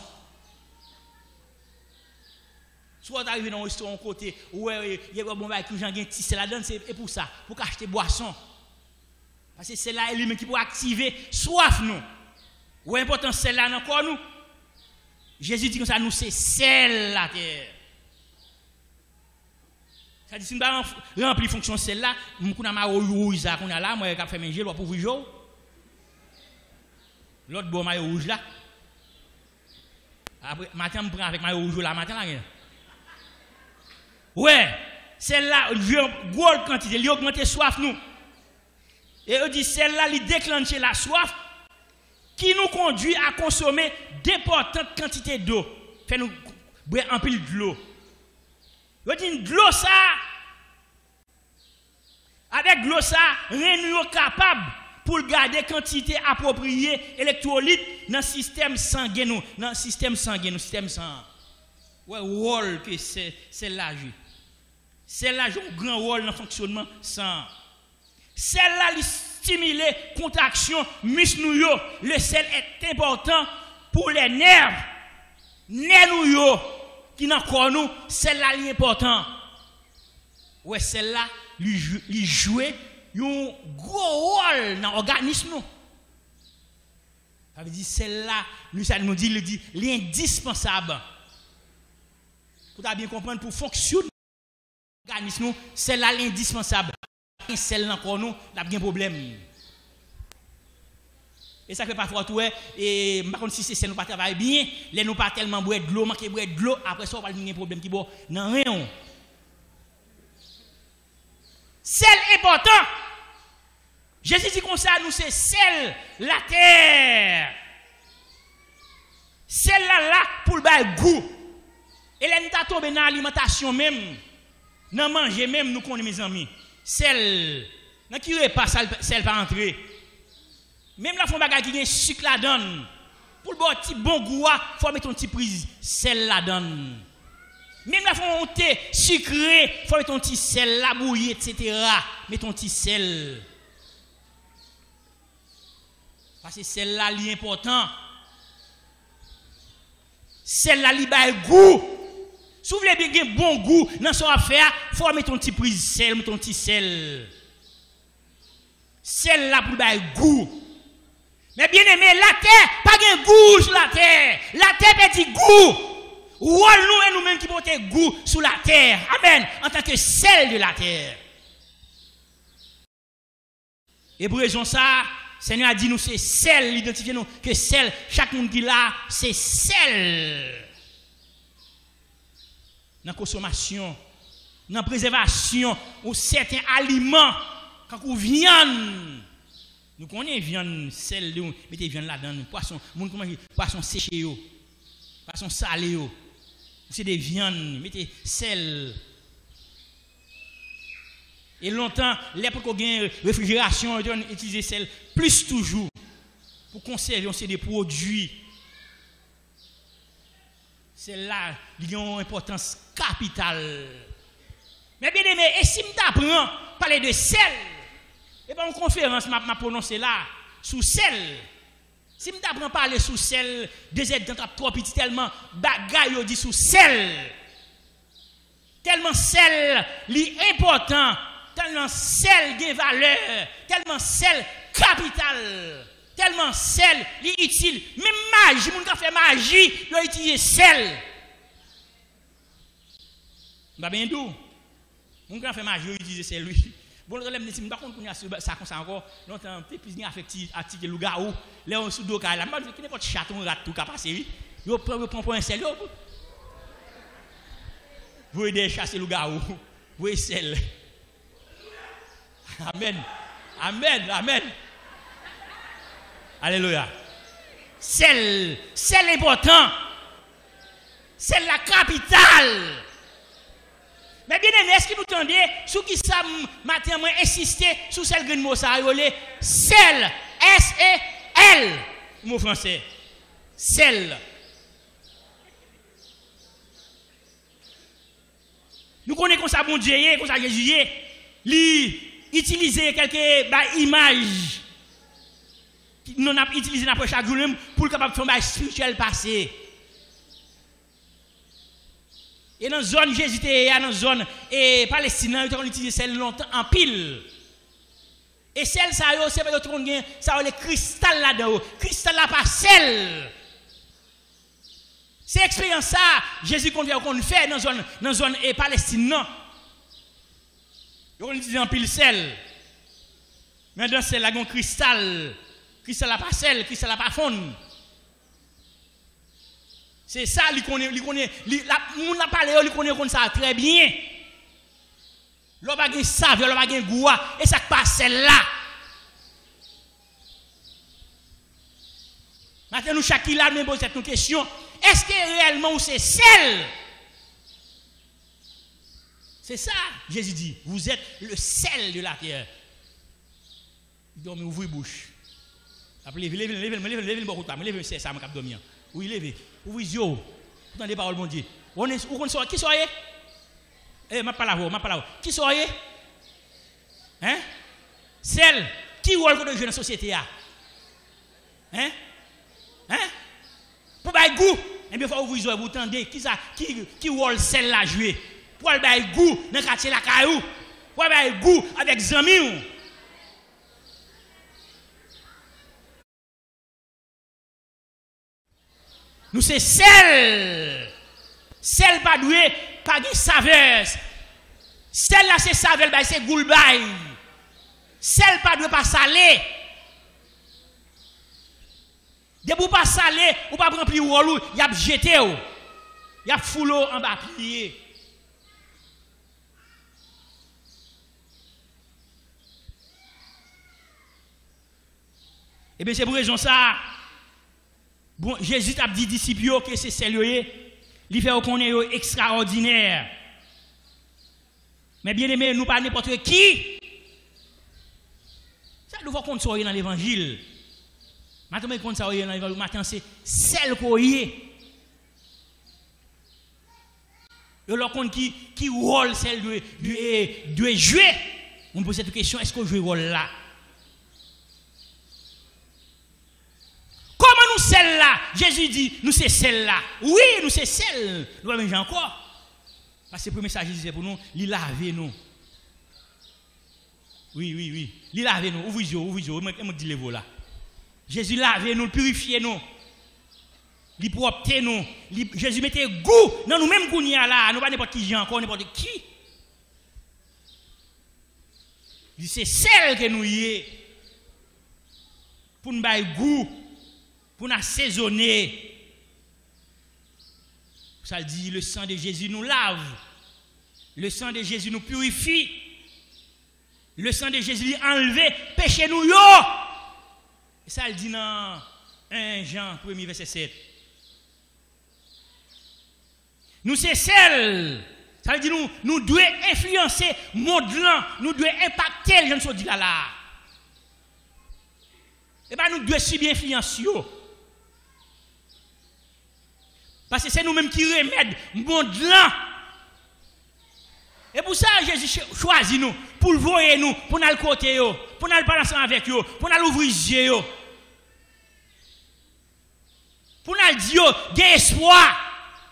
Soit arrivé dans un restaurant côté, où il y a un bon bail qui a un petit sel là-dedans, c'est pour ça, pour acheter boisson. Parce que c'est là lui qui peut activer soif nous. Ou important sel là encore nous. Jésus dit que ça nous c'est sel la terre. Ça dit si nous pas rempli fonction sel là, nous qu'on a ma rouge ça qu'on a là, moi qui fait manger pour ouvrir jour. L'autre bon maillot rouge là. Après matin me prend avec maillot rouge là matin là. Ouais, celle-là, grosse quantité, il augmente soif nous. Et on dit celle-là, il déclenche la soif qui nous conduit à consommer d'importantes quantités d'eau. Fait nous boire un pile de l'eau. On dit de l'eau ça, avec l'eau ça, nous sommes capables pour garder quantité appropriée électrolyte dans le système sanguin, dans le système sanguin, le système sanguin. Ouais, rôle que c'est celle-là joue. Celle-là joue un grand rôle dans le fonctionnement sang. Celle-là stimule contraction muscle. Le sel est important pour les nerfs. Nerfs qui n'ont pas nous, celle-là est important. Ouais, celle-là lui joue un gros rôle dans l'organisme. Ça veut dire celle-là, lui ça nous dit, il dit l'indispensable. Pour bien comprendre, pour fonctionner l'organisme, c'est là l'indispensable. Celle-là encore nous, il y a un problème. Et ça fait parfois tout, et par contre, si c'est nous pas travailler bien, les nous pas tellement boire de l'eau, manquer boire de l'eau, après ça, on va avoir un problème qui bon, non rien. Celle important. Jésus dit comme ça, nous c'est celle, la terre. Celle-là, là, pour le bail goût. Et là, nous sommes tombés dans l'alimentation même, dans manger même, nous connaissons mes amis. Celle, dans qui repas, celle pas entrer. Même la fond bagage qui a sucre là-dedans, pour le bon petit bon goût, il faut mettre une petite prise sel là-dedans. Même la fonte sucrée, il faut mettre un petit sel là bouilli, et cetera. Mettre un petit sel. Parce que sel là, c'est important. Sel là, il a goût. Si vous voulez bien un bon goût dans son affaire, il faut mettre un petit prise sel, mettre un petit sel. Sel là pour le goût. Mais bien aimé, la terre, pas de goût sur la terre. La terre perd du goût. Ou nous et nous-mêmes qui portons goût sur la terre. Amen. En tant que sel de la terre. Et pour raison ça, Seigneur a dit nous c'est sel, identifiez nous que sel, chaque monde qui là, c'est sel. Dans la consommation, dans la préservation, ou certains aliments, quand vous viande, nous connaissons viande, sel, mettez viande là-dedans, poisson, moun comment poisson séché, poisson salé, c'est des viandes, mettez sel. Et longtemps, l'époque où il y a réfrigération, on utilise sel plus toujours pour conserver on des produits. C'est là qui a une importance capitale. Mais bien aimé, et si je t'apprends parler de sel, et bien en conférence, je m'a prononcé là, sous sel. Si je t'apprends parler sous sel, des aides dans trop petit, tellement bagaille, dit sous sel. Tellement sel, l'important. Tellement sel de valeur, tellement sel capital, tellement sel utile. Même magie, moun ka fait magie, doit utiliser sel. Ba ben dou. Moun ka fait magie, utiliser sel lui. Bon le relève ne pas contre ça comme ça encore, longtemps plus ni affectif article lougaou, là on sous do ka la, moi qui n'importe chaton rat tout ka passer. Yo prend prend un sel yo. Vous aider chasser lougaou. Vous sel. Amen. Amen. Amen. Alléluia. Sel. Sel important. C'est la capitale. Mais bien aimé, est-ce que vous entendez? Sous qui ça matin, moi insister sur celle que nous avons sel. S E L. Mot français. Sel. Nous connaissons ça, bon Dieu, comme ça, Jésus, lui. Utiliser quelques bah, images nous avons utilisé chaque jour pour capable faire un spirituel passé. Et dans la zone Jésus dans la zone et Palestine, on utilise celle longtemps en pile. Et celle ça c'est pas tout monde ça le cristal là-dedans. Cristal là pas sel. C'est expérience ça Jésus qu'on qu'on fait dans zone dans zone et Palestine non. On utilise en pile sel. Mais dans celle là, il y a un cristal. Cristal là pas sel, cristal là pas fond. C'est ça, il connaît, il connaît, la moun n'a parlé, il connaît comme ça très bien. L'on va gagner saveur, l'on va gagner goût, et ça passe celle là. Maintenant nous chaque là nous pose cette question, est-ce que réellement c'est sel? C'est ça, Jésus dit, vous êtes le sel de la terre. Donc, ouvrez la bouche. Levez, levez, levez, levez, levez, levez, levez, levez, c'est ça, je vais dormir. Oui, levez, ouvrez les yeux. Vous entendez les paroles, mon Dieu. Qui soyez? Eh, je ne parle pas là, je parle là. Qui soyez? Hein? Sel, qui rôle que de jouer dans la société? Hein? Hein? Pour faire goût, eh bien, il faut ouvrir les yeux, vous entendez, qui ça, qui, qui rôle sel là jouer? Pour aller goût dans le quartier la caillou. Pour aller goût avec des amis. Nous c'est sel. Sel pas doué, pas de saveur. Sel là c'est saveur, c'est goulbaï. Sel pas doué, pas salé. De vous pas salé, ou pas remplir ou y a jeté ou. Y a foulé en bas plié. Et bien c'est pour raison ça. Bon, Jésus a dit disciples que c'est sérieux, il fait qu'on est extraordinaire. Mais bien aimé, nous pas n'importe qui. Ça nous faut qu'on soit dans l'évangile. Maintenant, quand ça y est, maintenant c'est celle qu'on y est. Et alors qu'on qui qui rôle celle de de de jouer. On pose cette question, est-ce qu'on joue rôle là? Comment nous celle-là? Jésus dit, nous c'est celle-là. Oui, nous c'est celle. Nous avons encore. Parce que le premier message c'est pour nous, il laver nous. Oui, oui, oui. Il laver nous. Ouvrez les yeux, ouvrez les yeux. Je me dis les là. Jésus laver nous, purifier nous. Il propre nous. Jésus mettait goût dans nous-mêmes qu'on y a là. Nous pas n'importe qui encore, n'importe qui. C'est celle que nous y est. Pour nous donner goût. Pour nous assaisonner. Ça dit, le sang de Jésus nous lave. Le sang de Jésus nous purifie. Le sang de Jésus enlève péché nous yo. Et ça le dit dans un Jean premier verset sept. Nous c'est celle. Ça veut dire nous nous devons influencer le monde là, nous devons impacter les gens qui sont là là. Et bien nous devons subir influence yo. Parce que c'est nous-mêmes qui remettent le monde là. Et pour ça, Jésus choisit nous, pour le voir nous, pour nous le côté, pour nous parler ensemble avec eux, pour nous ouvrir les yeux, pour nous dire, il y a espoir.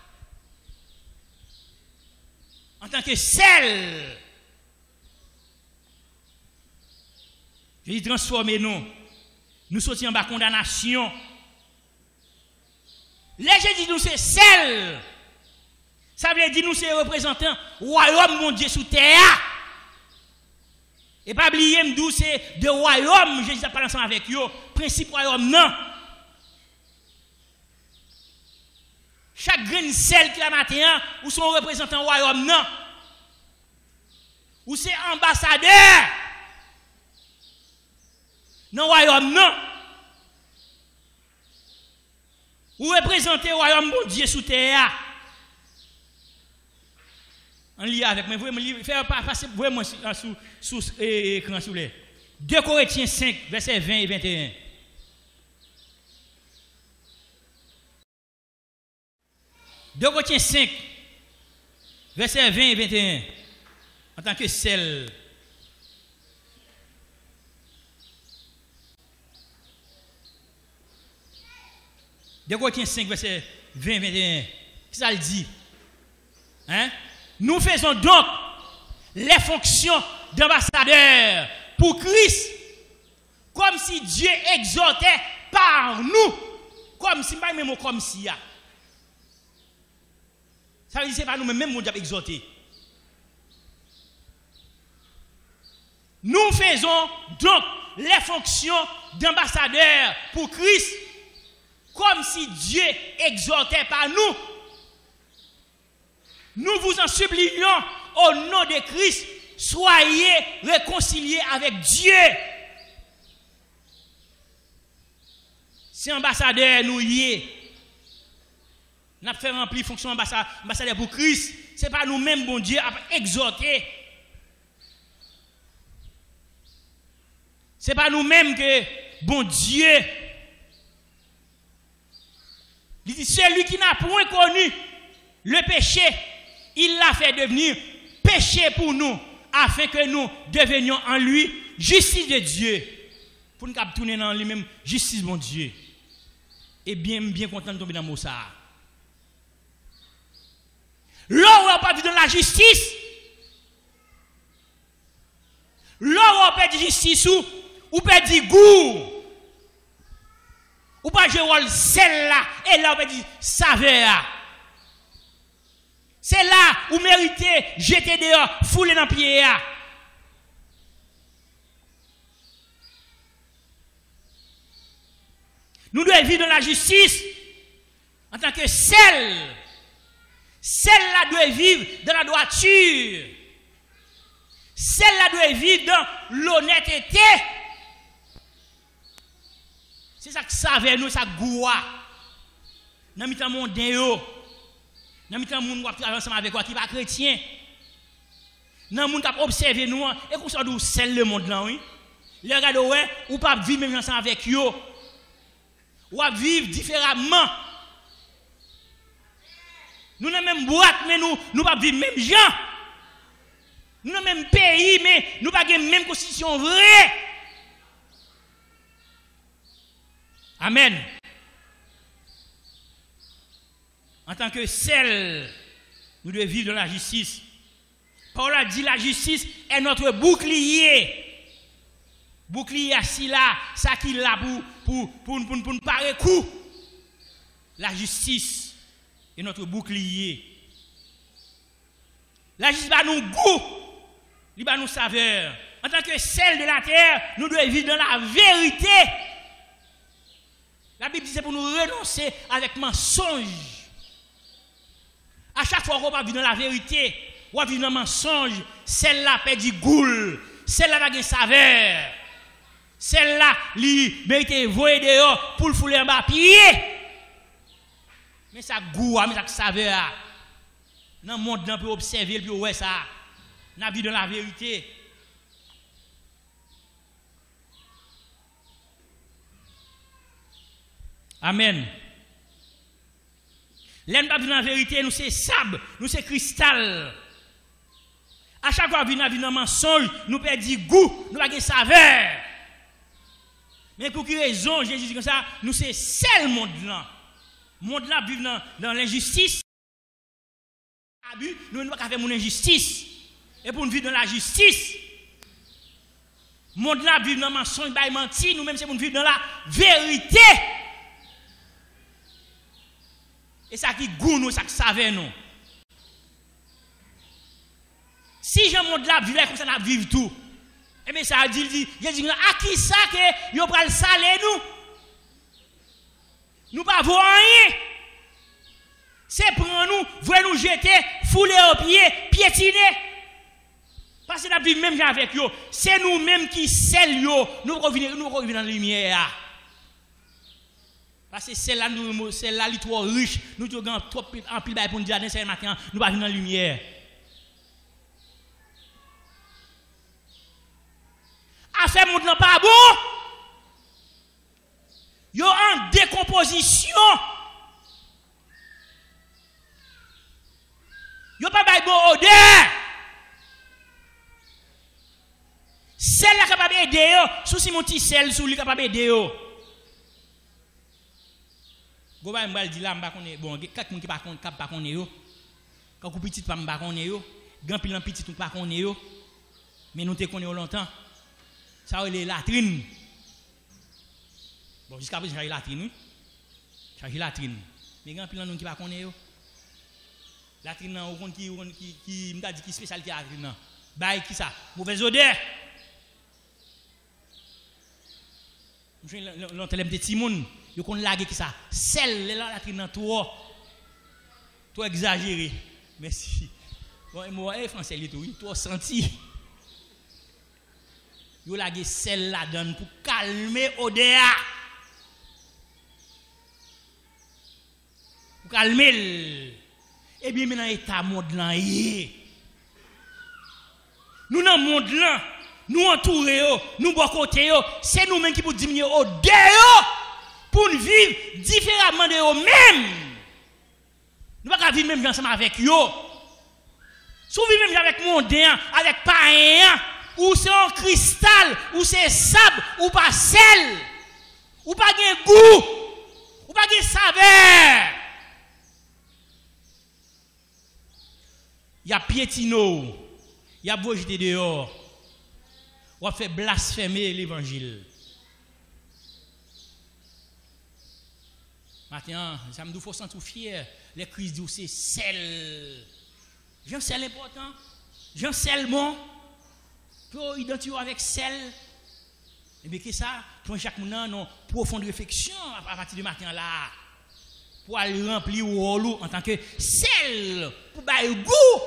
En tant que celle, Jésus transforme nous, nous sortir en bas condamnation. Les Jésus nous c'est celle. Ça veut dire nous c'est représentants royaume mon Dieu sous terre. Et pas oublier m'dou c'est de royaume Jésus a parlé ensemble avec eux, principe royaume non. Chaque graine celle qui la matin ou sont représentants royaume non. Ou c'est ambassadeur. Non royaume non. Ou représenter le royaume bon Dieu sous terre. On lit avec moi, vous faire passer vraiment sous sous écran sous les deux Corinthiens cinq versets vingt et vingt et un. deux Corinthiens cinq versets vingt et vingt et un. En tant que celle. deux Corinthiens cinq verset vingt et vingt et un. Qu'est-ce que ça le dit? Hein? Nous faisons donc les fonctions d'ambassadeurs pour Christ, comme si Dieu exhortait par nous, comme si, pas même comme si. Ça veut dire que ce n'est pas nous-mêmes, même nous avons exhorté. Nous faisons donc les fonctions d'ambassadeurs pour Christ, comme si Dieu exhortait par nous. Nous vous en supplions au nom de Christ, soyez réconciliés avec Dieu. Si ambassadeur nous y est, nous avons fait remplir fonction ambassadeur pour Christ, ce n'est pas nous-mêmes, bon Dieu, à exhorter. Ce n'est pas nous-mêmes que, bon Dieu, il dit, celui qui n'a point connu le péché, il l'a fait devenir péché pour nous, afin que nous devenions en lui justice de Dieu. Pour nous tourner dans lui-même, justice mon Dieu. Et bien, bien content de tomber dans le mot ça. Là où on pas dans la justice, là où on perd justice, ou on perd du goût, ou pas jouer rôle celle-là, et là on perd saveur. C'est là où méritez jeter dehors, fouler dans le pied. Nous devons vivre dans la justice en tant que celle. Celle-là doit vivre dans la droiture. Celle-là doit vivre dans l'honnêteté. C'est ça que ça veut nous, ça goût. Dans le monde yo. Dans le monde qui travaille ensemble avec quoi qui pas chrétien. Dans le monde qui observe nous et qu'on soit d'où celle le monde là oui. Les regarde ouais ou pas vivre même ensemble avec yo. ou à vivre différemment. Nous n'avons même boîte, mais nous nous pas vivre même gens. Nous n'avons même pays, mais nous pas la même constitution vraie. Amen. En tant que celle, nous devons vivre dans la justice. Paul a dit la justice est notre bouclier. Bouclier assis là, ça qui là pour pour pour pour, pour nous parer coup. La justice est notre bouclier. La justice va nous goût, il va nous saveur. En tant que celle de la terre, nous devons vivre dans la vérité. La Bible dit c'est pour nous renoncer avec mensonge. À chaque fois qu'on va vivre dans la vérité, on va vivre dans le mensonge, celle-là perd du goût, celle-là va gagner saveur. Celle-là, lui, mérite voyer dehors pour le fouler en bas pied. Mais ça goût, mais ça saveur. Dans le monde, on peut observer, puis ouais ça. On vit dans la vérité. Amen. L'un pas dans la vérité, nous c'est sable, nous c'est cristal. À chaque fois que nous vivons dans le mensonge, nous perdons goût, nous avons saveur. Mais pour quelle raison, Jésus dit comme ça, nous c'est seul monde là. Monde là vivre dans, dans l'injustice. Abus, nous ne pouvons pas faire mon injustice. Et pour nous vivre dans la justice, monde là vivre dans le mensonge, bah mentir, nous même c'est pour nous vivre dans la vérité. Et ça qui goûte nous, ça qui savait nous. Si je monde là vivre comme ça, nous vivre tout. Et bien ça dit, dit, dit, à qui ça que yo pral saler nous? Nous pas voir rien. C'est prendre nous, voir nous jeter, fouler aux pieds, piétiner. Parce que nous vivons même avec eux. C'est nous-mêmes qui scellent yo. Nous revenons nous revenons dans la lumière. Parce que celle-là, nous, celle-là, elle est trop riche. Nous avons trop en pile pour nous dire, c'est matin, nous pas venir dans la lumière. Affaire monde pas bon. Yo en décomposition. Yo pas bay bon odeur. Celle là capable aider yo, sous si mon petit sel sous lui capable aider yo. Go ba m'bal di là m'pa connait bon quelqu'un qui pas connait pas connait yo. Quand ku petit pas m'pa connait yo, grand pile petit tout pas connait yo. Mais nous te connait longtemps. Ça c'est latrine. Bon jusqu'à présent j'ai latrine oui. J'ai latrine. Mais grand pile nous qui pas connait yo. Latrine nan on qui qui qui m'ta dit qui spécialité latrine nan. Bail qui ça? Mauvaise odeur. Je l'entélème de Timon, yo kon lague qui ça? Celle là latrine nan toi. Toi exagéré. Merci. Bon moi eh français li tout, toi senti. Yo lague celle là donne pour calmer odeur. Pour calmer. Et bien maintenant état monde là yé. Nous dans monde là, nous entourer yo, nous bon côté yo, c'est nous mêmes qui pour diminuer odeur pour nous vivre différemment de eux même. Nous pas vivre même ensemble avec yo. Si vous vivez même avec mondain, avec païen, ou c'est un cristal, ou c'est sable, ou pas sel, ou pas de goût, ou pas de saveur. Il y a piétino, il y a beau jeter dehors, on fait blasphémer l'évangile. Maintenant, ça me dit faut sentir fier. Les Christ disent c'est sel. J'en sais l'important. J'en sais le bon. Pour identifier avec sel. Et bien que ça, pour chaque monde non profonde réflexion à partir du matin là. Pour aller remplir le rôle en tant que sel pour bailler goût.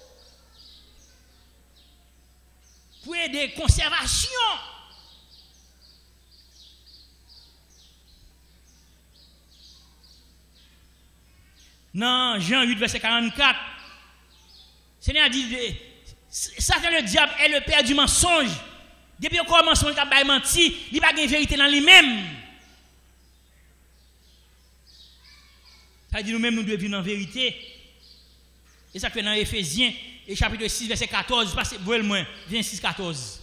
Pour aider conservation. Dans Jean huit, verset quarante-quatre, Seigneur dit, Satan le diable est le père du mensonge. Depuis qu'on commence à menti, il n'y a pas de vérité dans lui-même. Ça dit nous-mêmes nous devons vivre en vérité. Et ça fait dans Éphésiens, et chapitre six, verset quatorze, passez, vous le moins, vingt-six, quatorze.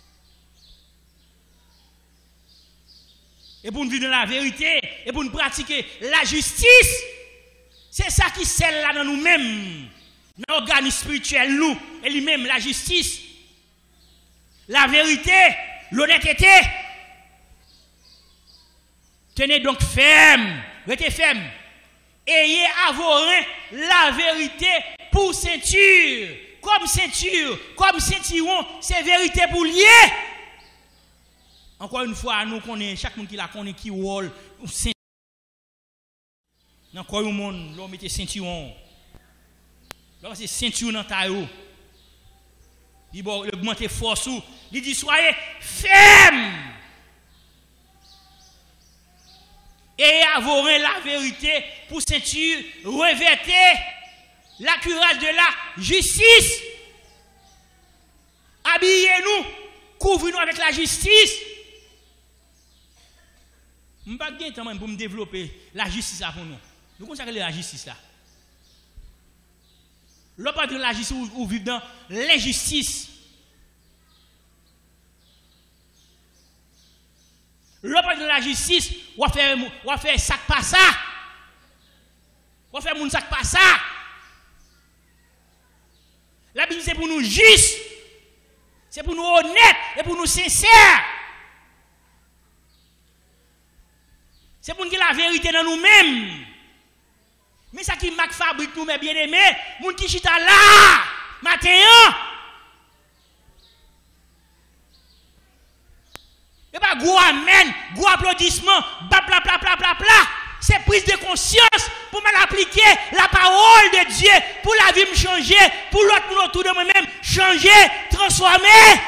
Et pour nous vivre dans la vérité, et pour nous pratiquer la justice, c'est ça qui scelle là dans nous-mêmes, dans l'organisme spirituel, nous, et lui-même, la justice, la vérité, l'honnêteté. Tenez donc ferme, restez ferme. Ayez à vos reins la vérité pour ceinture. Comme ceinture, comme ceinturon, c'est vérité pour lier. Encore une fois, nous connaissons, chaque monde qui la connaît, qui rôle, ceinture. Dans quoi le monde, l'on mette ceinturon. Là, c'est ceinture dans ta eau. Il va augmenter force. Il dit, soyez ferme. Et à vos reins la vérité pour ceinture, revêtez la cuirasse de la justice. Habillez-nous, couvrez-nous avec la justice. Je ne vais pas gagner temps pour me développer la justice pour nous. Nous consacrons la justice là. L'on parle de la justice ou vivre dans l'injustice. L'on parle de la justice, ou faire ou faire ça pas ça. Ou faire mon ça pas ça. La Bible c'est pour nous justes. C'est pour nous honnêtes et pour nous sincères. C'est pour nous dire la vérité dans nous-mêmes. Mais ça qui marque fabrique nous, mes bien-aimés, moun qui chita là, matin. Et pas gros amen, gros applaudissement, bla bla bla bla bla bla. C'est prise de conscience pour m'appliquer la parole de Dieu, pour la vie me changer, pour l'autre pour autour de moi-même, changer, transformer.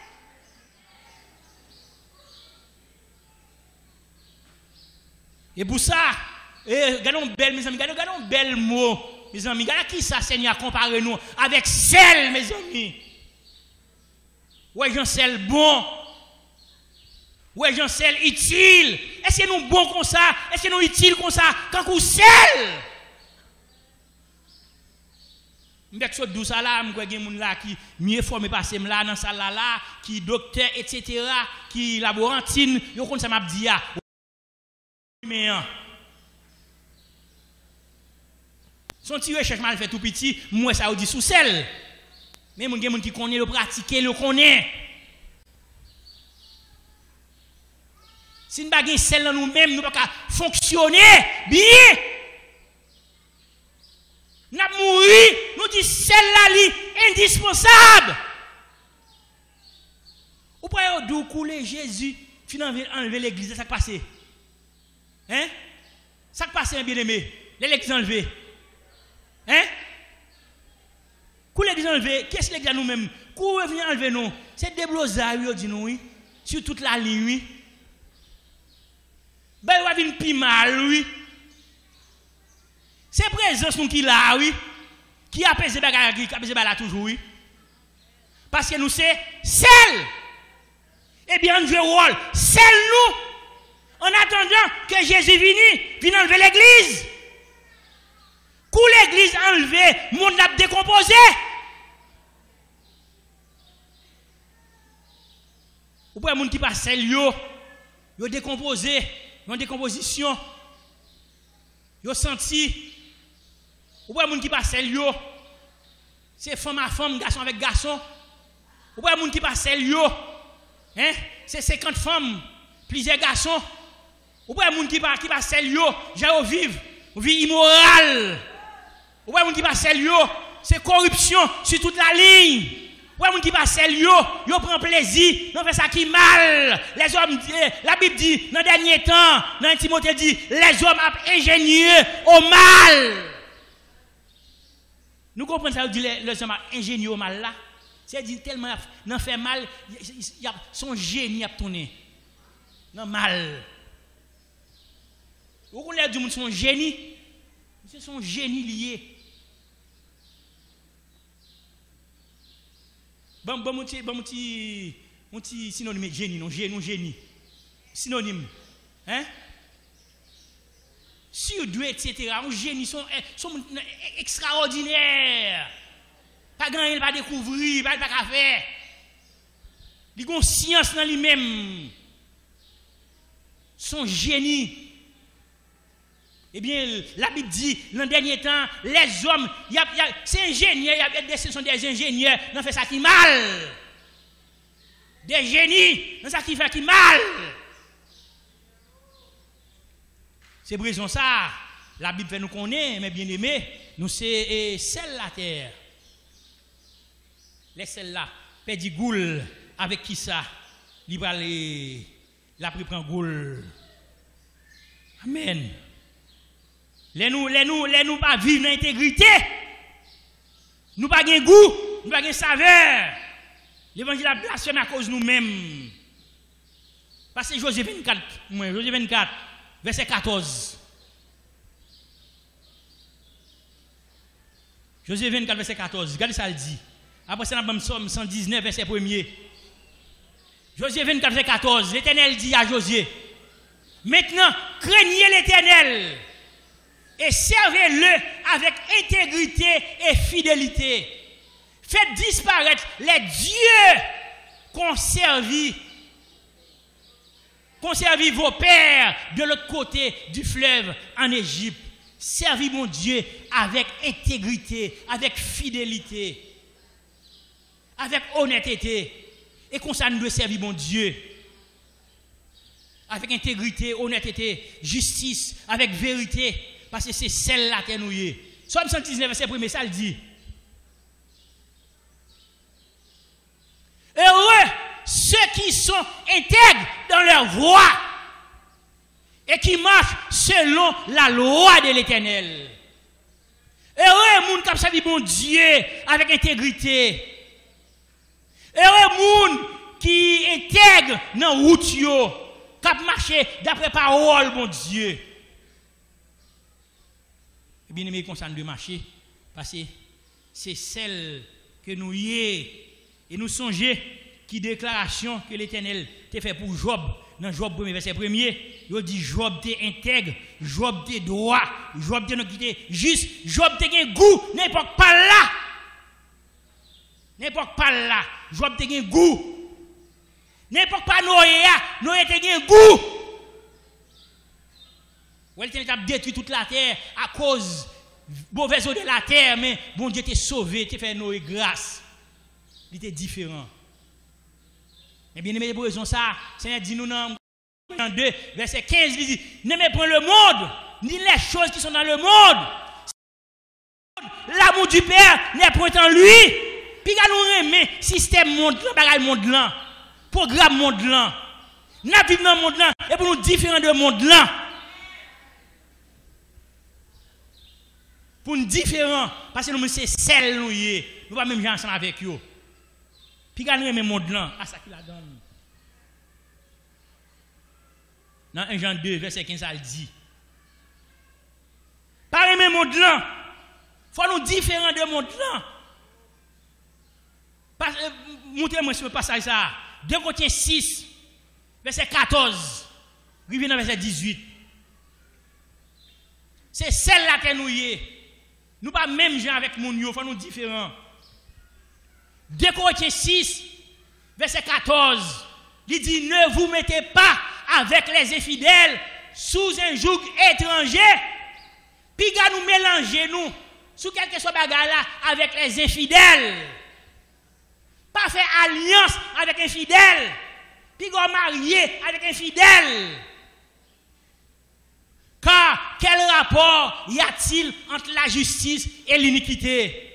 Et pour ça, regardons belle, mes amis, regardons bel mot, mes amis. Regardez qui ça, Seigneur, comparé nous avec celle, mes amis. Ouais, j'en sais bon. Ouais, j'en sais utile. Est-ce que nous bon comme ça? Est-ce que nous utile comme ça? Quand vous sel? M'bek so dou ça là, m'kwe gen moun là qui mieux formé passé là dans ça là là, qui docteur et cetera, qui laborantine, yo kon ça m'a dit ya. Mais son petit recherche mal fait tout petit, moi ça ou dit sous sel. Mais moun gen moun qui connaît le pratiquer, le connaît. Si nous n'avons pas sel dans nous-mêmes, nous ne pouvons pas fonctionner bien. Nous avons mouru, nous disons celle-là est indispensable. Ou pouvez d'où couler Jésus, finalement enlever l'église, ça qui passe. Hein? Ça qui passe, bien aimé. L'église enlevée. Hein? Couler l'église enlevée, qu'est-ce que l'église nous-mêmes? Couler venir enlever nous. C'est des blosards, dit nous, oui. Sur toute la ligne, oui. Ben, il va venir plus mal, oui. C'est présence nous qui là, oui. Qui a pesé bagarre, qui a pesé bagarre toujours, oui. Parce que nous, c'est celle. Eh bien, nous jouons rôle. Celle nous. En attendant que Jésus vienne, vienne enlever l'église. Quand l'église enlevée, le monde a décomposé. Ou pas, les gens qui passent, ils ont décomposé. Dans décomposition, yo senti, ou pas moun qui passe yo, c'est femme à femme, garçon avec garçon, ou pas moun qui passe yo, hein, c'est cinquante femmes, plusieurs garçons, ou pas moun qui passe qui passe yo, j'ai vivre, vie immorale, ou pas moun qui passe yo, c'est corruption sur toute la ligne. Ouais, moun qui passe yo, yo prend plaisir, non fait ça qui mal. Les hommes, la Bible dit, dans le dernier temps, dans Timothée dit, les hommes ingénieux au mal. Nous comprenons ça, dit les hommes ingénieux au mal là. C'est dit tellement, non fait mal, y a son génie a tourné. Non mal. Vous connaissez du monde son génie? C'est son génie lié. Bon, bon, mon petit, bon, mon petit, mon petit synonyme génie, non, génie, non, génie. Synonyme. Hein? surdoués, et cetera. Un génie, sont, sont extraordinaires. Pas grand chose, pas découvrir, pas de faire. Ils ont science dans lui-même. Son génie. Eh bien, la Bible dit, dans le dernier temps, les hommes, y a, y a, c'est ingénieurs, y a, des, ce sont des ingénieurs, dans fait ça qui mal. Des génies, dans ça qui fait qui mal. C'est pour raison ça, la Bible fait nous connaître, mais bien aimé, nous c'est celle la terre. Les celles-là, perdit goule, avec qui ça? Il va aller, la pris prend goule. Amen. Les nous, les nous, les nous pas vivre dans l'intégrité. Nous pas gain goût, nous pas gain saveur. L'évangile a blasphémé à cause de nous-mêmes. Parce que Josué vingt-quatre, moi, Josué vingt-quatre, verset quatorze. Josué vingt-quatre, verset quatorze. Regardez ça, il dit. Après ça, nous avons cent dix-neuf, verset premier. Josué vingt-quatre, verset quatorze. L'Éternel dit à Josué, maintenant, craignez l'Éternel et servez-le avec intégrité et fidélité. Faites disparaître les dieux qu'ont servi, qu'ont servi vos pères de l'autre côté du fleuve en Égypte. Servis mon Dieu avec intégrité, avec fidélité, avec honnêteté. Et comme ça, nous devons servir mon Dieu. Avec intégrité, honnêteté, justice, avec vérité. Parce que c'est celle-là que nous y est. Somme cent dix-neuf, verset premier, ça le dit. Heureux ceux qui sont intègres dans leur voie et qui marchent selon la loi de l'Éternel. Heureux les gens qui servent mon Dieu avec intégrité. Heureux les gens qui intègrent dans la route, qui marchent d'après parole, mon Dieu. Et bien aimé, qu'on s'en de marcher, parce que c'est celle que nous y est. Et nous songeons qui déclaration que l'Éternel t'a fait pour Job, dans Job premier verset premier, il dit Job t'es intègre, Job t'es droit, Job t'es juste, Job t'es goût, n'importe pas là. N'importe pas là, Job t'es goût. N'importe pas Noé, Noé t'es goût. Ou elle t'a détruit toute la terre à cause mauvaise eau de la terre, mais bon Dieu t'a sauvé, t'a fait Noé grâce. Il était différent. Mais bien aimé, pour raison ça, Seigneur dit nous dans deux, verset quinze, il dit, n'aimez point le monde, ni les choses qui sont dans le monde. L'amour du Père n'est point en lui. Puis nous aimer système monde là, bagaille monde là, programme monde là. Nous vivons dans le monde là, et pour nous différents de monde là. Pour nous différents, parce que nous c'est celle nous y est. Nous pas même gens ensemble avec eux. Puis quand nous aimons le monde là, à ça qu'il a donné. Dans un Jean deux, verset quinze, ça le dit. Par aimer le monde là, il faut nous différents de monde là. Montrez-moi ce passage ça. deux Corinthiens six, verset quatorze. Rivière dans verset dix-huit. C'est celle-là que nous y est. Nous pas même gens avec mon yo, il faut nous différents. deux Corinthiens six, verset quatorze, il dit, ne vous mettez pas avec les infidèles sous un joug étranger, puis nous mélanger nous, sous quelque chose bagarre là, avec les infidèles. Pas faire alliance avec un fidèle, puis nous marier avec un fidèle. Car quel rapport y a-t-il entre la justice et l'iniquité?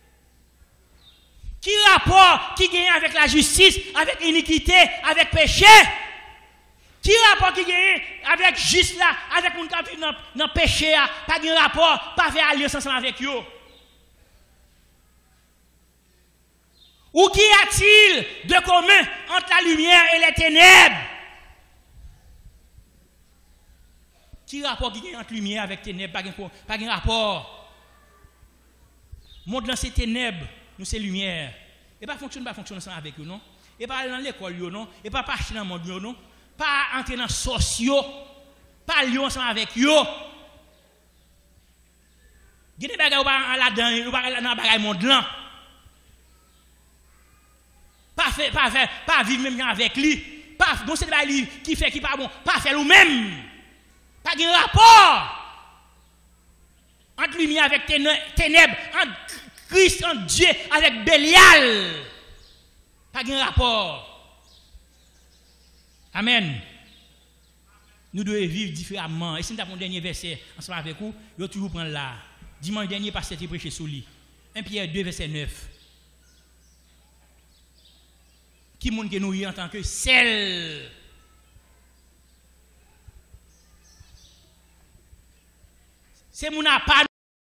Qui rapport qui gagne avec la justice, avec l'iniquité, avec péché? Qui rapport qui gagne avec juste là, avec mon qui dans dans péché là, pas de rapport, pas faire alliance ensemble avec eux? Ou qu'y a-t-il de commun entre la lumière et les ténèbres? Qui rapport qui gagne entre lumière avec ténèbres? Pas de pas de rapport. Monde dans ces ténèbres, nous c'est lumière. Et pas fonctionne pas fonctionne ensemble avec eux non. Et pas aller dans l'école yo non, et pas partir dans le monde yo non, pas entrer dans sociaux, pas lier ensemble avec eux. Il y a des bagages là-dedans, pas dans bagages monde là. Pas faire, pas faire, pas vivre même avec lui. Pas bon c'est pas lui qui fait qui pas bon, pas faire lui même. Pas de rapport entre lumière avec ténèbres, entre Christ, entre Dieu avec Bélial. Pas de rapport. Amen. Nous devons vivre différemment. Et si nous avons un dernier verset ensemble avec vous, nous toujours prendre là. Dimanche dernier, pasteur était prêché sur lui. un Pierre deux, verset neuf. Qui montre que nous y en tant que sel. C'est mon appât.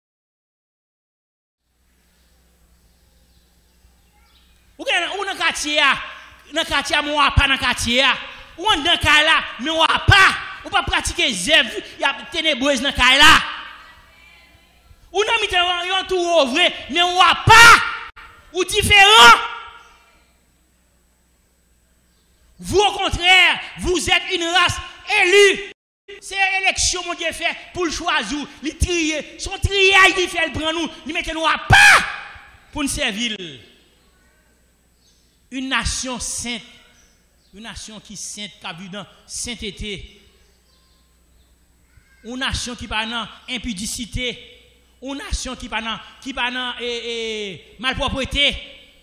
Ou dans le quartier, dans le quartier, mon appât dans le quartier. Ou dans le quartier là, mais on n'a pas. Ou pas pratiquer zèbre, il y a ténébreuse dans le quartier là. Ou non, mais on tout ouvert, mais on n'a pas. Ou différent. Vous, au contraire, vous êtes une race élue. C'est l'élection, mon Dieu, fait pour le choisir, le trier. Son triage, il fait le prendre nous, il met nous à pas pour nous servir. Une nation sainte, une nation qui est sainte, qui a vu dans sainteté. Une nation qui n'a pas dans impudicité. Une nation qui n'a pas qui pas dans eh, eh, malpropreté.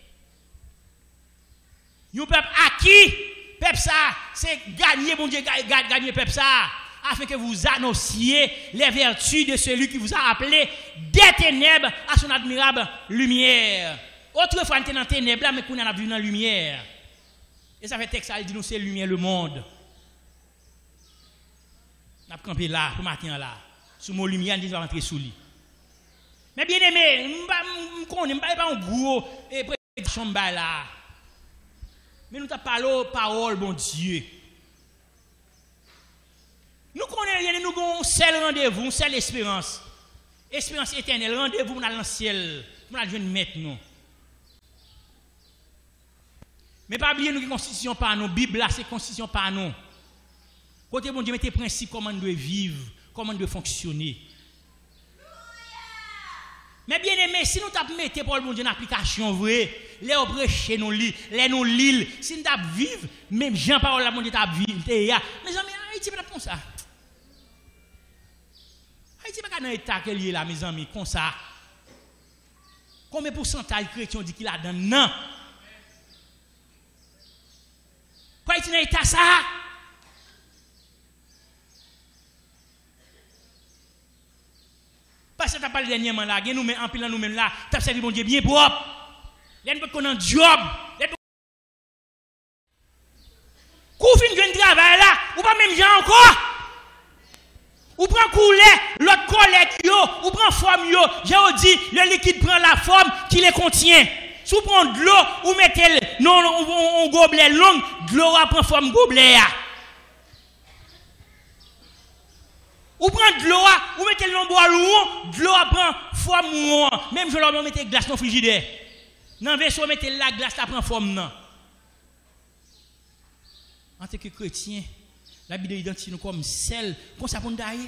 Un peuple acquis. Peuple ça, c'est gagner, mon Dieu, gagner peuple ça, afin que vous annonciez les vertus de celui qui vous a appelé des ténèbres à son admirable lumière. Autrefois, on était dans les ténèbres, mais qu'on a vu dans la lumière. Et ça fait texte, ça dit nous, c'est lumière le monde. On a campé là, pour matin là. Sous mon lumière, on dit va rentrer sous lui. Mais bien aimé, je ne connais pas un gros et prédiction là. Mais nous avons parlé aux paroles, bon Dieu. Nous connaissons, nous avons un seul rendez-vous, une seule espérance. Espérance éternelle, rendez-vous dans le ciel. Nous allons jouer maintenant. Mais pas oublier nous que constitution par nous, Bible là c'est constitution par nous. Côté bon Dieu, mettez principe comment nous devons vivre, comment nous devons fonctionner. Mais bien aimé, si nous t'avons mis pour le bon Dieu en application vraie, les prêcher nous lit, les nous lit, si nous t'avons vivre, même Jean parole la bon Dieu t'a vivre, mes amis, Haïti pas comme ça. Haïti pas dans l'état que lié là mes amis comme ça. Combien de pourcentage chrétien dit qu'il a dans non? Quoi Haïti dans l'état ça? Parce que tu as parlé dernièrement là, nous mais en pile nous même là, tu as servi mon Dieu bien propre. Les gens qui ont un job, Kou fin de travail là, ou pas même gens encore. Ou prend couler l'autre collègue yo, ou prend forme yo, j'ai dit le liquide prend la forme qui les contient. Si vous prenez de l'eau, ou mettez non un gobelet long, de l'eau prend forme gobelet. Ou prend de l'eau, ou mettez le bois lourd, de l'eau prend forme mouron. Même je leur mettez glace dans le frigidaire. Dans le vaisseau, mettez la glace, ça prend forme non. En tant que chrétien, la Bible identifie nous comme celle qu'on s'appelle d'ailleurs.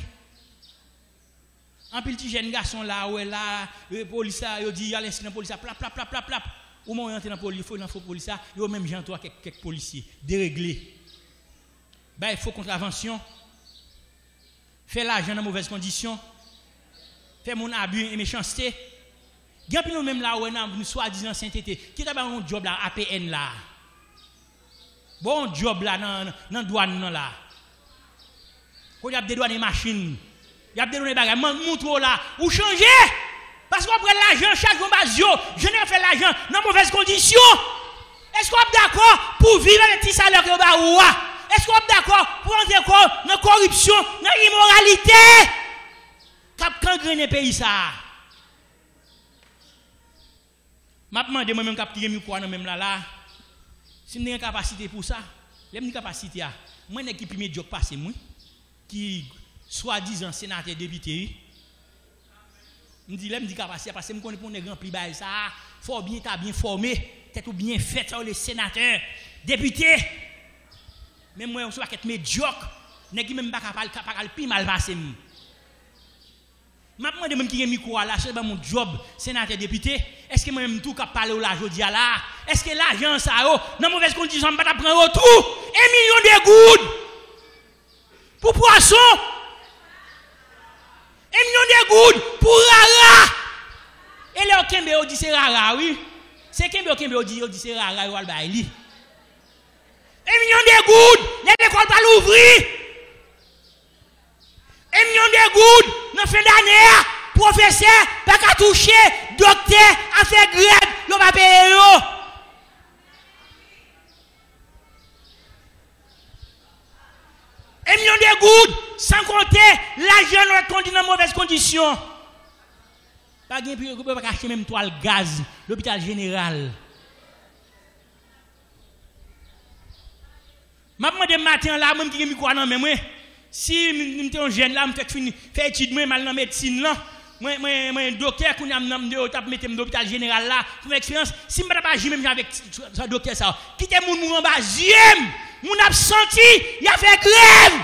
En plus, petit jeune garçon là, où est là, le police, il dit, il y a l'inscrit dans la police, plap, plap, plap, plap, plap. Au moment où il entre dans la police, il faut dans la police, il y a même gens, toi, quelques, quelques policiers, déréglés. Ben, il faut contravention. Faire l'argent dans de mauvaises conditions. Faire mon abus et méchanceté. Il y a nous même là, où nous soi-disant sainteté. Qui est un job là, A P N là? Bon job là, dans la douane là. Quand il y a des douanes et machines. Il y a des données bagages, montre là, ou changer. Parce qu'on prend l'argent chaque jour, je n'ai fait l'argent dans de mauvaises conditions. Est-ce qu'on est d'accord pour vivre avec petit salaire que vous avez? Est-ce qu'on est d'accord pour entrer dans la corruption, dans l'immoralité? Cap gangrené le pays ça. Je me demande moi-même cap tirer micro dans même là là. Si vous avez une capacité pour ça, vous avez une capacité. Moi, je suis premier job passé, moi, qui soi-disant sénateur député. Je dis, je dis capacité parce que je connais pour ne remplir ça. Il faut bien être bien formé, être bien fait, ça, les sénateurs, députés. Même moi, je suis pas médiocre, je ne suis même pas capable de plus mal passer. Je demande même qui est micro là, c'est mon job, sénateur député. Est-ce que moi-même tout cap parler là jodi là? Est-ce que l'argent ça yo dans mauvaise condition pas prendre retour un million de gouttes pour poisson? Un million de gouttes pour rara. Et là Kembe dit c'est rara oui. C'est Kembe Kembe dit dit c'est rara yo al bay li. Un million de gouttes, l'école pas l'ouvrir. Un million de gouttes dans fin d'année, professeur pas qu'à toucher, docteur a fait grève, l'on va payer yo. Un million de gouttes, sans compter l'argent nous conduit dans mauvaise condition. Pas gain plus pas acheter même toile gaz, l'hôpital général. M'a demandé matin là même qui micro nan même si m'étais un jeune là m'fait fini fait étude moi mal dans médecine là moi moi moi docteur qu'on a m'dé t'a mettre l'hôpital général là pour expérience si m'pas pas agir même avec ça docteur ça quitter moun moun en bas j'aime moun a senti il a fait grève.